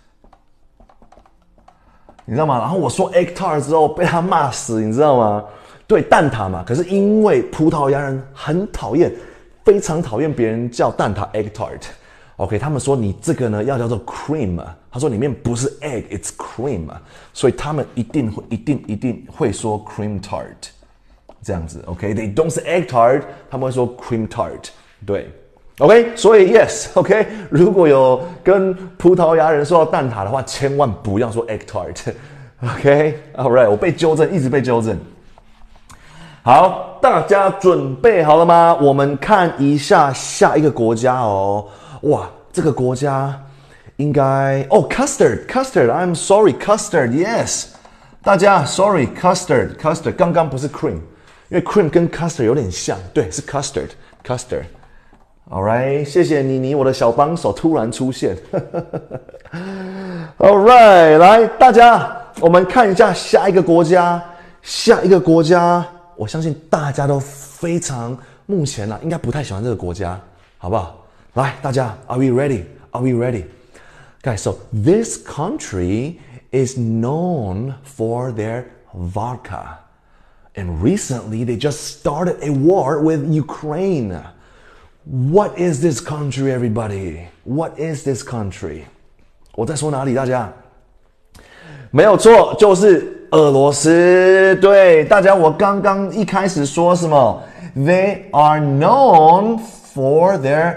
你知道吗？然后我说 egg tart 之后被他骂死，你知道吗？对，蛋挞嘛。可是因为葡萄牙人很讨厌，非常讨厌别人叫蛋挞 egg tart。OK， 他们说你这个呢要叫做 cream， 他说里面不是 egg，it's cream， 所以他们一定会说 cream tart， 这样子。OK，they don't say egg tart， 他们会说 cream tart， 对。OK， 所以 yes，OK， 如果有跟葡萄牙人说到蛋挞的话，千万不要说 egg tart。OK，all right， 我被纠正，一直被纠正。好，大家准备好了吗？我们看一下下一个国家哦。哇，这个国家应该custard，I'm sorry custard，yes， 大家 sorry custard， 刚刚不是 cream， 因为 cream 跟 custard 有点像，对，是 custard。All right， 谢谢你，我的小帮手突然出现。All right， 来，大家，我们看一下下一个国家，我相信大家都非常，目前应该不太喜欢这个国家，好不好？来，大家 ，Are we ready? Guys, so this country is known for their vodka. And recently, they just started a war with Ukraine. What is this country, everybody? What is this country? 我在说哪里，大家？没有错，就是俄罗斯。对，大家，我刚刚一开始说什么？ They are known for their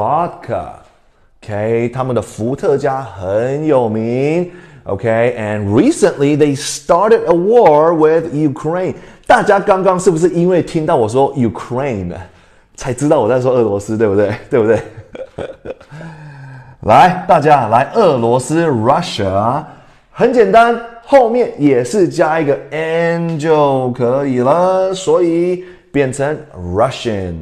vodka. Okay, 他们的伏特加很有名。Okay, and recently they started a war with Ukraine. 大家刚刚是不是因为听到我说 Ukraine 才知道我在说俄罗斯，对不对？来，大家来，俄罗斯 Russia 很简单，后面也是加一个 n 就可以了，所以变成 Russian。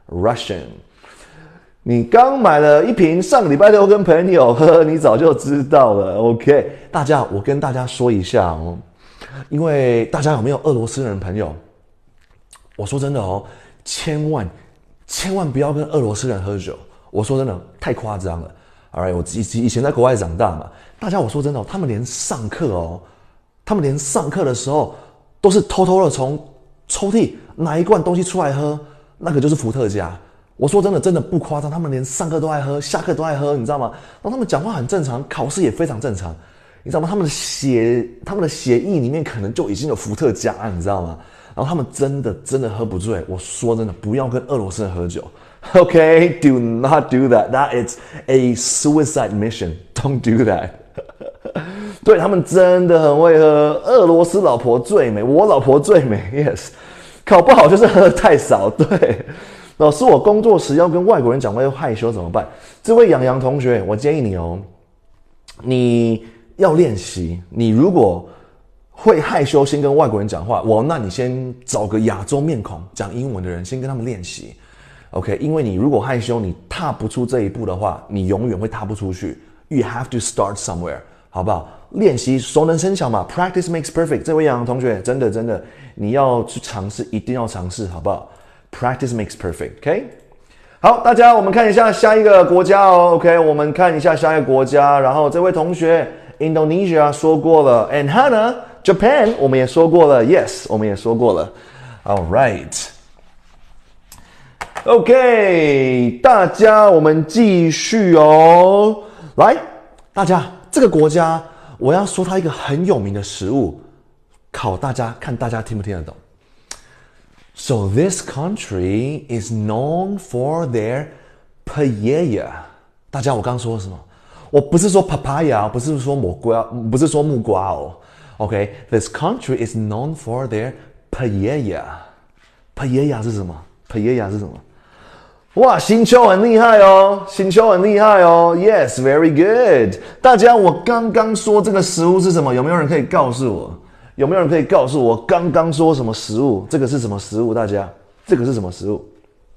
你刚买了一瓶，上个礼拜六跟朋友喝，你早就知道了。OK， 大家，我跟大家说一下哦，因为大家有没有俄罗斯人朋友？我说真的哦，千万不要跟俄罗斯人喝酒。我说真的，太夸张了。Alright， 我以前在国外长大嘛，大家我说真的，他们连上课的时候都是偷偷的从抽屉拿一罐东西出来喝，那个就是伏特加。我说真的不夸张，他们连上课都爱喝，下课都爱喝，你知道吗？然后他们讲话很正常，考试也非常正常，你知道吗？他们的血液里面可能就已经有伏特加，你知道吗？然后他们真的喝不醉。我说真的，不要跟俄罗斯人喝酒。Okay, do not do that. That is a suicide mission. Don't do that. 对，他们真的很会喝。俄罗斯老婆最美，我老婆最美。Yes， 考不好就是喝得太少。对。老师，我工作时要跟外国人讲话又害羞怎么办？这位杨洋同学，我建议你哦，你要练习。你如果会害羞，先跟外国人讲话，那你先找个亚洲面孔讲英文的人，先跟他们练习。OK， 因为你如果害羞，你踏不出这一步的话，你永远会踏不出去。You have to start somewhere， 好不好？练习熟能生巧嘛 ，Practice makes perfect。这位杨洋同学，真的，你要去尝试，一定要尝试，好不好？Practice makes perfect. OK， 好，大家，我们看一下下一个国家哦。OK， 我们看一下下一个国家。然后这位同学 Indonesia 说过了 ，and Hannah Japan 我们也说过了 ，Yes 我们也说过了。All right， OK， 大家我们继续哦。来，大家这个国家我要说它一个很有名的食物，考大家看大家听不听得懂。So this country is known for their paella。大家我刚刚说什么？我不是说 papaya， 不是说木瓜，不是说木瓜哦。OK，this country is known for their paella。paella 是什么 ？paella 是什么？哇，新秋很厉害哦，新秋很厉害哦。Yes, very good。大家，我刚刚说这个食物是什么？有没有人可以告诉我？有没有人可以告诉我刚刚说什么食物？这个是什么食物？大家，这个是什么食物？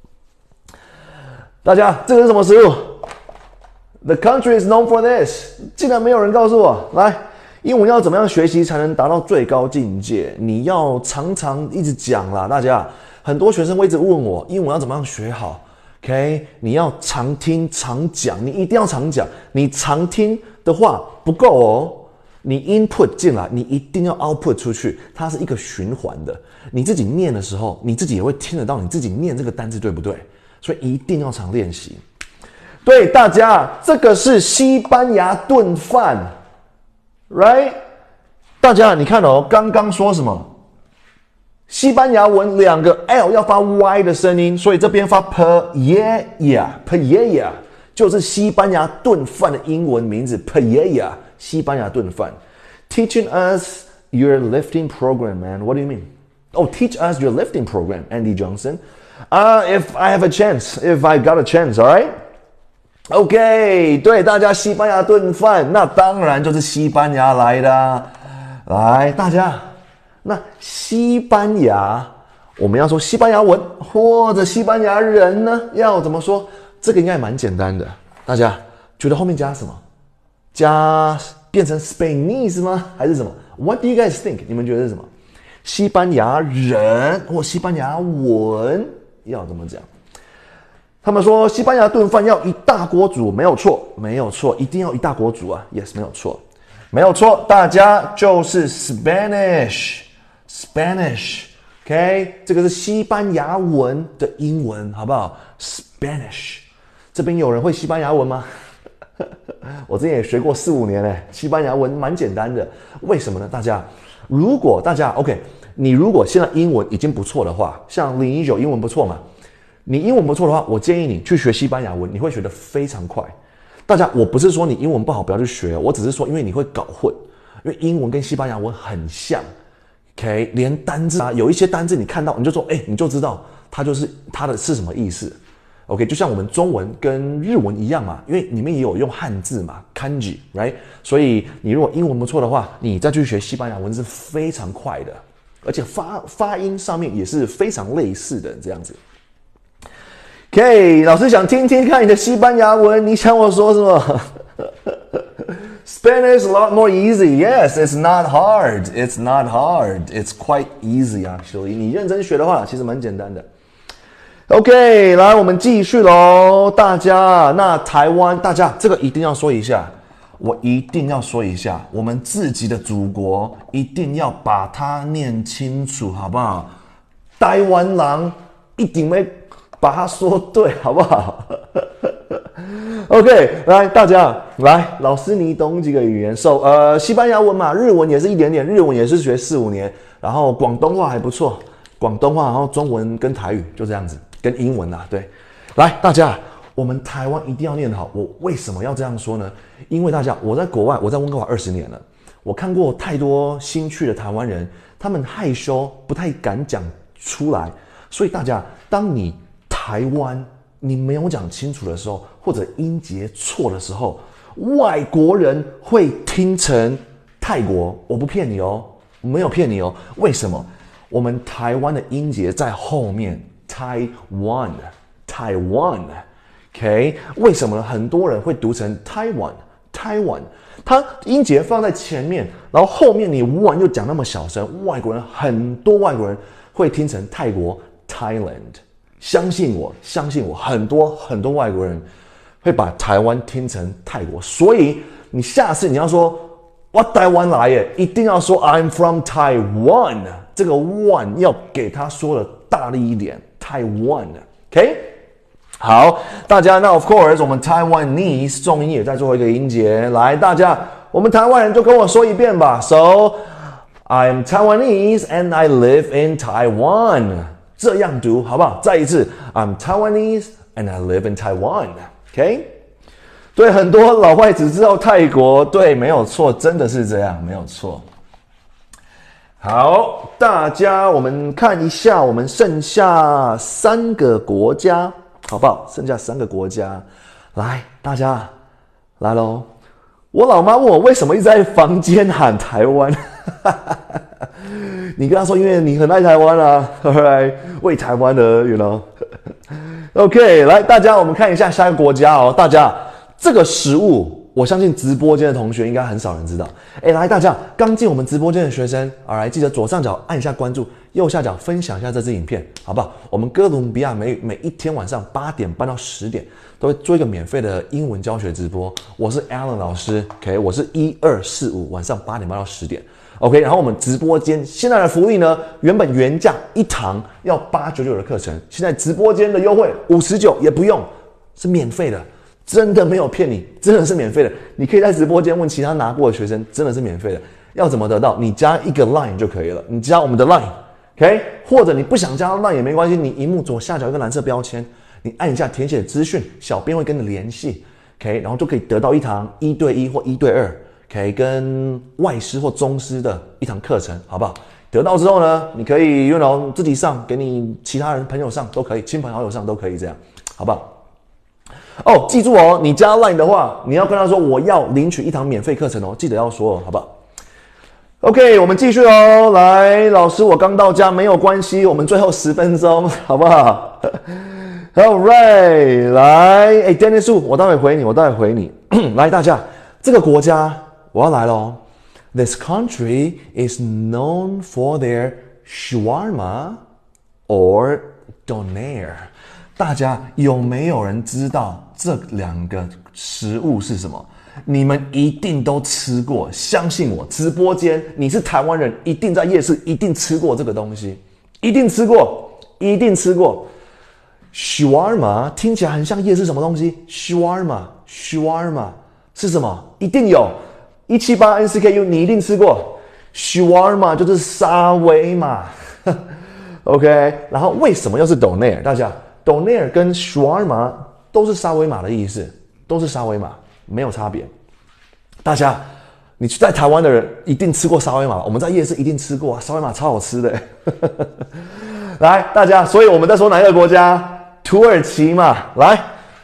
大家，这个是什么食物 ？The country is known for this。竟然没有人告诉我。来，英文要怎么样学习才能达到最高境界？你要常常一直讲啦，大家。很多学生会一直问我，英文要怎么样学好？ OK， 你要常听常讲，你一定要常讲。你常听的话不够哦，你 input 进来，你一定要 output 出去，它是一个循环的。你自己念的时候，你自己也会听得到你自己念这个单字对不对？所以一定要常练习。对大家，这个是西班牙炖饭 ，right？ 大家你看哦，刚刚说什么？ 西班牙文两个 L 要发 Y 的声音，所以这边发 paella，paella 就是西班牙炖饭的英文名字 paella， 西班牙炖饭。Teaching us your lifting program, man. What do you mean? Oh, teach us your lifting program, Andy Johnson. If I have a chance, if I got a chance, all right? OK， 对大家西班牙炖饭，那当然就是西班牙来的啊。来，大家。 那西班牙，我们要说西班牙文或者西班牙人呢，要怎么说？这个应该蛮简单的。大家觉得后面加什么？加变成 Spanish 吗？还是什么 ？What do you guys think？ 你们觉得是什么？西班牙人或西班牙文要怎么讲？他们说西班牙炖饭要一大锅煮，没有错，没有错，一定要一大锅煮啊 ！Yes， 没有错，没有错，大家就是 Spanish，OK， 这个是西班牙文的英文，好不好 ？Spanish， 这边有人会西班牙文吗？我之前也学过4-5年嘞，西班牙文蛮简单的。为什么呢？大家，如果大家 OK， 你如果现在英文已经不错的话，像019英文不错嘛，你英文不错的话，我建议你去学西班牙文，你会学得非常快。大家，我不是说你英文不好不要去学，我只是说因为你会搞混，因为英文跟西班牙文很像。OK， 连单字啊，有一些单字你看到你就说，你就知道它的是什么意思。OK， 就像我们中文跟日文一样嘛，因为里面也有用汉字嘛 ，kanji， right？ 所以你如果英文不错的话，你再去学西班牙文是非常快的，而且发音上面也是非常类似的这样子。OK， 老师想听听看你的西班牙文，你想我说什么？Spanish a lot more easy. Yes, it's not hard. It's not hard. It's quite easy actually. 你认真学的话，其实蛮简单的。OK， 来，我们继续喽，大家。那台湾，大家这个一定要说一下，我一定要说一下，我们自己的祖国一定要把它念清楚，好不好？台湾人一定会把它说对，好不好？OK， 来，大家来，老师你懂几个语言？西班牙文嘛，日文也是一点点，日文也是学4-5年，然后广东话还不错，广东话，然后中文跟台语就这样子，跟英文啊，对。来，大家，我们台湾一定要念好。我为什么要这样说呢？因为大家，我在国外，我在温哥华20年了，我看过太多新去的台湾人，他们害羞，不太敢讲出来，所以大家，当你台湾你没有讲清楚的时候，或者音节错的时候，外国人会听成泰国。我不骗你哦，没有骗你哦。为什么？我们台湾的音节在后面 ，Taiwan， OK？ 为什么呢？很多人会读成 Taiwan， 它音节放在前面，然后后面你 one 又讲那么小声，很多外国人会听成泰国 Thailand。相信我，很多外国人会把台湾听成泰国，所以你下次你要说我台湾来耶，一定要说 I'm from Taiwan， 这个 one 要给他说的大力一点 ，Taiwan，OK？ 好，大家，那 of course 我们 Taiwanese 重音也在最后一个音节。来，大家，我们台湾人就跟我说一遍吧。So I'm Taiwanese and I live in Taiwan。这样读好不好？再一次 ，I'm Taiwanese and I live in Taiwan。OK？ 对，很多老外只知道泰国，对，没有错，真的是这样，没有错。好，大家，我们看一下，我们剩下3个国家。好不好？剩下3个国家，来，大家来咯。我老妈问我为什么一直在房间喊台湾，你跟她说，因为你很爱台湾啊 ，alright， 为台湾的 ，you know。OK， 来，大家，我们看一下下一个国家哦。大家，这个食物，我相信直播间的同学应该很少人知道。来，大家刚进我们直播间的学生 ，alright， 记得左上角按一下关注。右下角分享一下这支影片，好不好？我们哥伦比亚每一天晚上8点半到10点都会做一个免费的英文教学直播。我是 Alan 老师 ，OK， 我是1245晚上8点半到10点 ，OK。然后我们直播间现在的福利呢，原价1堂要899的课程，现在直播间的优惠59也不用，是免费的，真的没有骗你，真的是免费的。你可以在直播间问其他拿过的学生，真的是免费的。要怎么得到？你加一个 Line 就可以了，你加我们的 Line。OK， 或者你不想加那也没关系，你荧幕左下角有一个蓝色标签，你按一下填写资讯，小编会跟你联系 ，OK， 然后就可以得到一堂1对1或1对2 ，OK， 跟外师或中师的一堂课程，好不好？得到之后呢，你可以自己上，给你其他人朋友上都可以，亲朋好友上都可以，这样，好不好？哦，记住哦，你加 Line 的话，你要跟他说我要领取一堂免费课程哦，记得要说，好不好？OK， 我们继续哦。来，老师，我刚到家，没有关系，我们最后10分钟，好不好 ？All right， 来，Dennis， 我待会回你，来，大家，这个国家我要来咯。This country is known for their shawarma or doner。大家有没有人知道这2个食物是什么？你们一定都吃过，相信我，直播间你是台湾人，一定在夜市一定吃过这个东西，一定吃过。Shawarma 听起来很像夜市什么东西 ？Shawarma 是什么？一定有178 NCKU 你一定吃过。Shawarma 就是沙威玛，OK。然后为什么又是 doner？ 大家 doner 跟 shawarma 都是沙威玛的意思，都是沙威玛。没有差别，大家，你在台湾的人一定吃过沙威玛，我们在夜市一定吃过啊，沙威玛超好吃的。来，大家，所以我们在说哪一个国家？土耳其嘛，来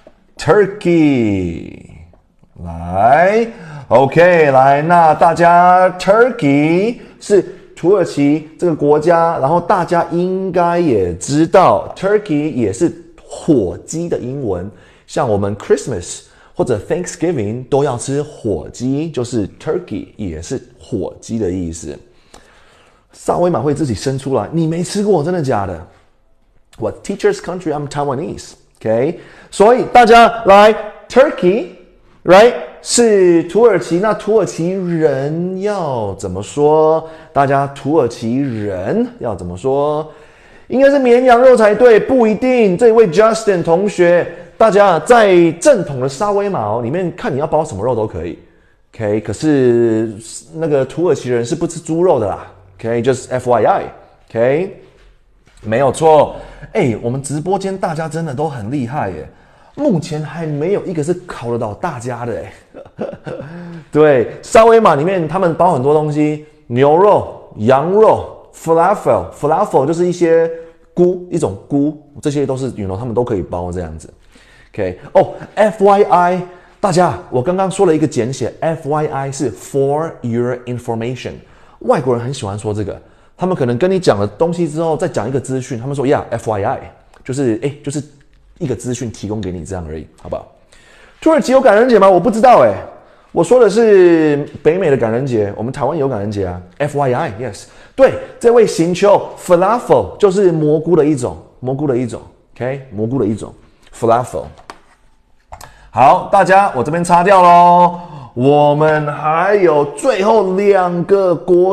，Turkey， 来 ，OK， 来，那大家 Turkey 是土耳其这个国家，然后大家应该也知道 ，Turkey 也是火鸡的英文，像我们 Christmas。或者 Thanksgiving 都要吃火鸡，就是 turkey 也是火鸡的意思。沙威玛会自己生出来，你没吃过，真的假的？我 teacher's country, I'm Taiwanese, OK？ 所以大家来 Turkey, right 是土耳其，那土耳其人要怎么说？大家土耳其人要怎么说？应该是绵羊肉才对，不一定。这位 Justin 同学。大家在正统的沙威玛里面看你要包什么肉都可以 ，OK？ 可是那个土耳其人是不吃猪肉的啦 ，OK？ Just FYI，OK？ 没有错。我们直播间大家真的都很厉害耶，目前还没有一个是考得到大家的耶。对，沙威玛里面他们包很多东西，牛肉、羊肉 ，falafel 就是一些一种菇，这些都是他们都可以包这样子。OK， FYI， 大家，我刚刚说了一个简写 ，FYI 是 For Your Information。外国人很喜欢说这个，他们可能跟你讲了东西之后，再讲一个资讯，他们说 FYI， 就是一个资讯提供给你这样而已，好不好？土耳其有感恩节吗？我不知道我说的是北美的感恩节，我们台湾也有感恩节啊。FYI， yes， 对，这位行秋 falafel 就是蘑菇的一种 ，OK， 蘑菇的一种。Falafel， 好，大家，我这边擦掉咯。我们还有最后2个国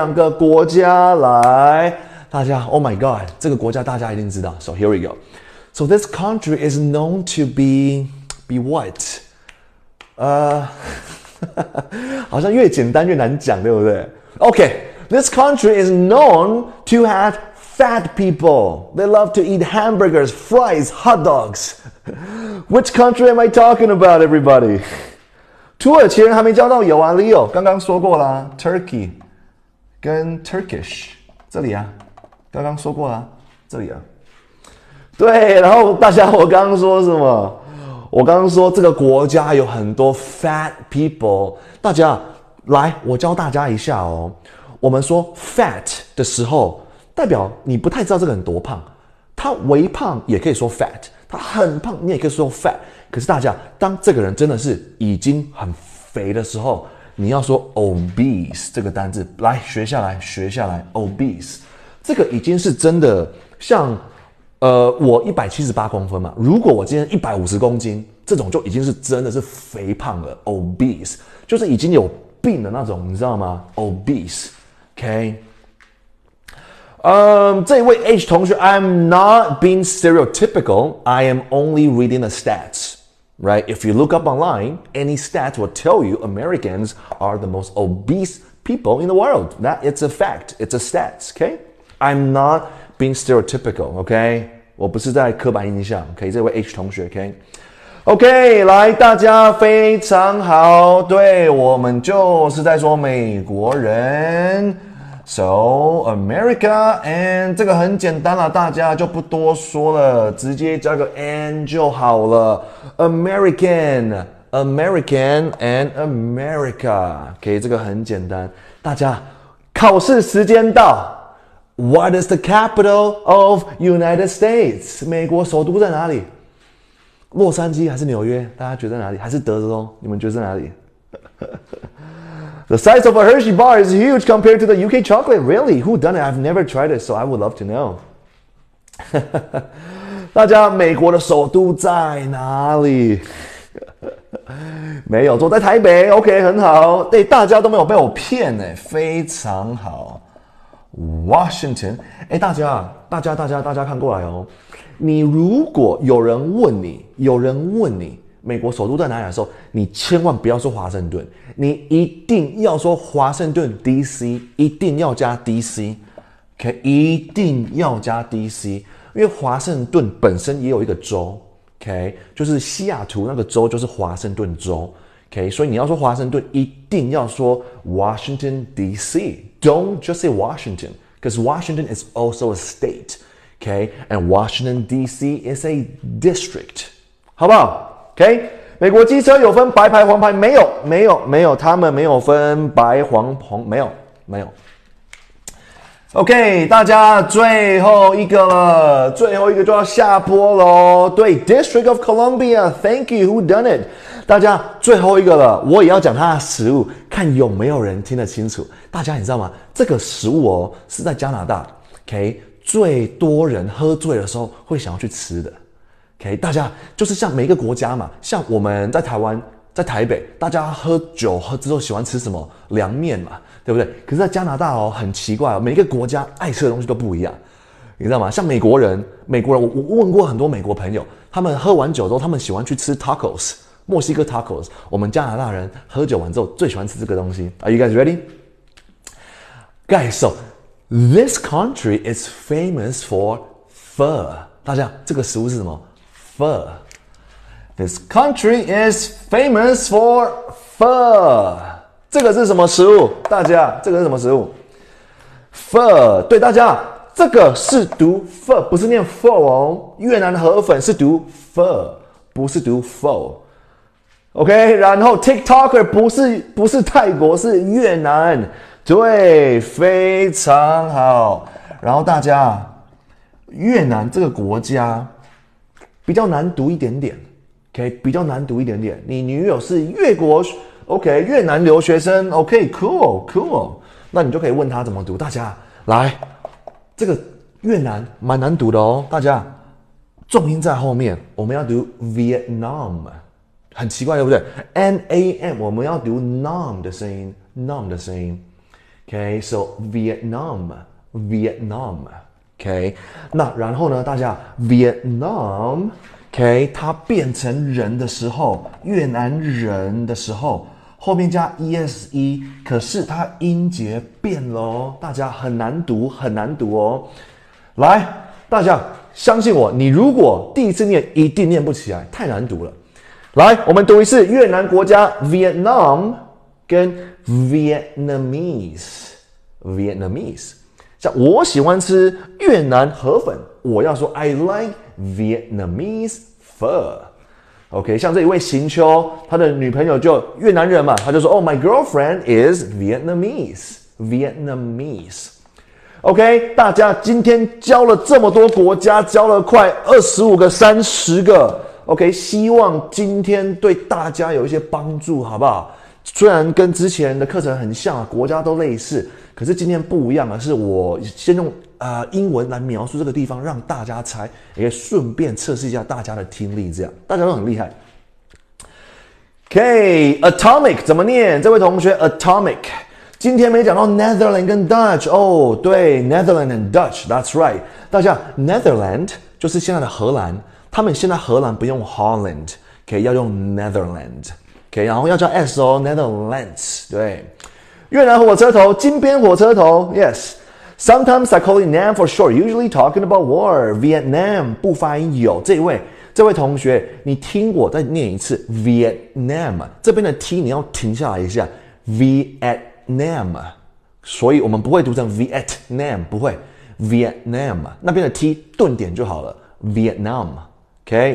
家来，大家 ，Oh my God， 这个国家大家一定知道。So here we go。 So this country is known to be what? 好像越简单越难讲，对不对 ？Okay, this country is known to have fat people. They love to eat hamburgers, fries, hot dogs. Which country am I talking about, everybody? 土耳其人还没教到有啊 ，Leo 刚刚说过啦 ，Turkey 跟 Turkish 这里啊，刚刚说过啦，这里啊。对，然后大家，我刚刚说什么？我刚刚说这个国家有很多 fat people。大家来，我教大家一下哦。我们说 fat 的时候，代表你不太知道这个人多胖。他微胖也可以说 fat， 他很胖你也可以说 fat。可是大家，当这个人真的是已经很肥的时候，你要说 obese 这个单字，来学下来，obese 这个已经是真的像。我178公分嘛，如果我今天150公斤，这种就已经是真的是肥胖了 ，obese， 就是已经有病的那种，你知道吗 ？obese，OK，、这一位 H 同学 ，I'm not being stereotypical. I am only reading the stats. Right? If you look up online, any stats will tell you Americans are the most obese people in the world. That it's a fact. It's a stats. Okay? I'm not being stereotypical, OK？ 我不是在刻板印象 ，OK？ 这位 H 同学 ，OK？OK， 来，大家非常好，对，我们就是在说美国人 ，So America and 这个很简单了，大家就不多说了，直接加个 and 就好了 ，American and America，OK？ 这个很简单，大家考试时间到。What is the capital of United States? 美国首都在哪里？洛杉矶还是纽约？大家觉得哪里？还是德州？你们觉得在哪里？The size of a Hershey bar is huge compared to the UK chocolate. Really? Who done it? I've never tried it, so I would love to know. 大家，美国的首都在哪里？没有，坐在台北。OK， 很好。对，大家都没有被我骗哎，非常好。Washington， 大家看过来哦。你如果有人问你美国首都在哪里的时候，你千万不要说华盛顿，你一定要说华盛顿 DC， 一定要加 DC，OK， 一定要加 DC， 因为华盛顿本身也有一个州 ，OK， 就是西雅图那个州就是华盛顿州。Okay, 所以你要说华盛顿，一定要说 Washington D.C. Don't just say Washington, because Washington is also a state. Okay, and Washington D.C. is a district. 好不好 ？Okay， 美国机车有分白牌黄牌没有，他们没有分白黄红，没有。OK， 大家最后一个了，最后一个就要下播喽。对 ，District of Columbia，Thank you，Who done it？ 大家最后一个了，我也要讲它的食物，看有没有人听得清楚。大家你知道吗？这个食物哦是在加拿大 ，OK， 最多人喝醉的时候会想要去吃的 ，OK， 大家就是像每一个国家嘛，像我们在台湾，在台北，大家喝酒喝之后喜欢吃什么凉面嘛，对不对？可是，在加拿大哦，很奇怪哦，每一个国家爱吃的东西都不一样，你知道吗？像美国人，我问过很多美国朋友，他们喝完酒之后，他们喜欢去吃 tacos。墨西哥 tacos， 我们加拿大人喝酒完之后最喜欢吃这个东西。Are you guys ready? Guys, so this country is famous for pho. 大家，这个食物是什么 ？Pho. This country is famous for pho. 这个是什么食物？大家，这个是什么食物 ？Pho. 对，大家，这个是读 pho， 不是念 pho 哦。越南河粉是读 pho， 不是读 pho。OK， 然后 TikToker 不是泰国，是越南，对，非常好。然后大家，越南这个国家比较难读一点点 ，OK， 比较难读一点点。你女友是OK， 越南留学生 ，OK，cool， 那你就可以问他怎么读。大家来，这个越南蛮难读的哦，大家重音在后面，我们要读 Vietnam。很奇怪，对不对 ？NAM 我们要读 nam 的声音 ，nam 的声音。OK，so Vietnam，OK， OK， 那然后呢，大家 Vietnam。OK， 它变成人的时候，越南人的时候，后面加 ESE， 可是它音节变了哦，大家很难读，很难读哦。来，大家相信我，你如果第一次念，一定念不起来，太难读了。来，我们读一次越南国家 Vietnam 跟 Vietnamese。像我喜欢吃越南河粉，我要说 I like Vietnamese pho。OK， 像这一位行秋，他的女朋友就越南人嘛，他就说Oh, my girlfriend is Vietnamese。OK， 大家今天教了这么多国家，教了快25个、30个。OK， 希望今天对大家有一些帮助，好不好？虽然跟之前的课程很像，国家都类似，可是今天不一样的是，我先用英文来描述这个地方，让大家猜，也顺便测试一下大家的听力，这样大家都很厉害。OK，atomic 怎么念？这位同学 atomic， 今天没讲到 Netherlands 跟 Dutch 哦，对 Netherlands and Dutch，that's right。大家 Netherlands 就是现在的荷兰，他们现在荷兰不用 Holland， 要用 Netherlands。OK， 然后要加 S 哦 ，Netherlands， 对。越南火车头，金边火车头 ，Yes。Sometimes I call it Nam for short, usually talking about war. Vietnam 不发音有这位同学，你听我再念一次 Vietnam， 这边的 T 你要停下来一下 Vietnam， 所以我们不会读成 Vietnam， 不会 Vietnam， 那边的 T 顿点就好了 Vietnam，OK，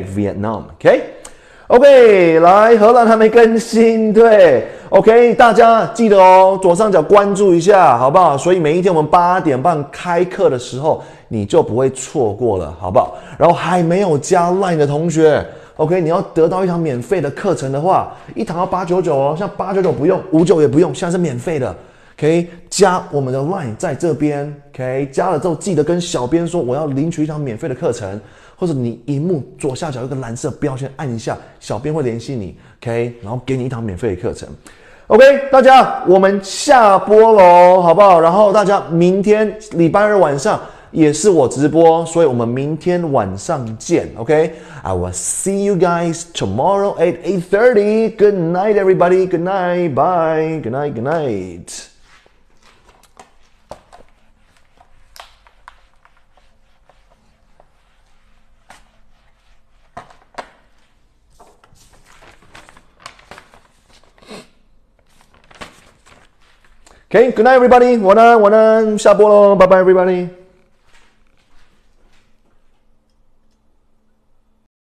Vietnam，OK。OK， 来，荷兰还没更新，对 ，OK， 大家记得哦，左上角关注一下，好不好？所以每一天我们8点半开课的时候，你就不会错过了，好不好？然后还没有加 Line 的同学 ，OK， 你要得到一堂免费的课程的话，一堂要899哦，像899不用，59也不用，现在是免费的。OK， 加我们的 Line 在这边 ，OK， 加了之后记得跟小编说我要领取一堂免费的课程。或者你荧幕左下角有个蓝色标签，按一下，小编会联系你 ，OK， 然后给你一堂免费的课程 ，OK， 大家我们下播喽，好不好？然后大家明天礼拜二晚上也是我直播，所以我们明天晚上见 ，OK，I will see you guys tomorrow at 8:30. Good night, everybody. Good night. Bye. Good night. Good night. Okay, good night, everybody. 晚安，下播喽，拜拜，everybody.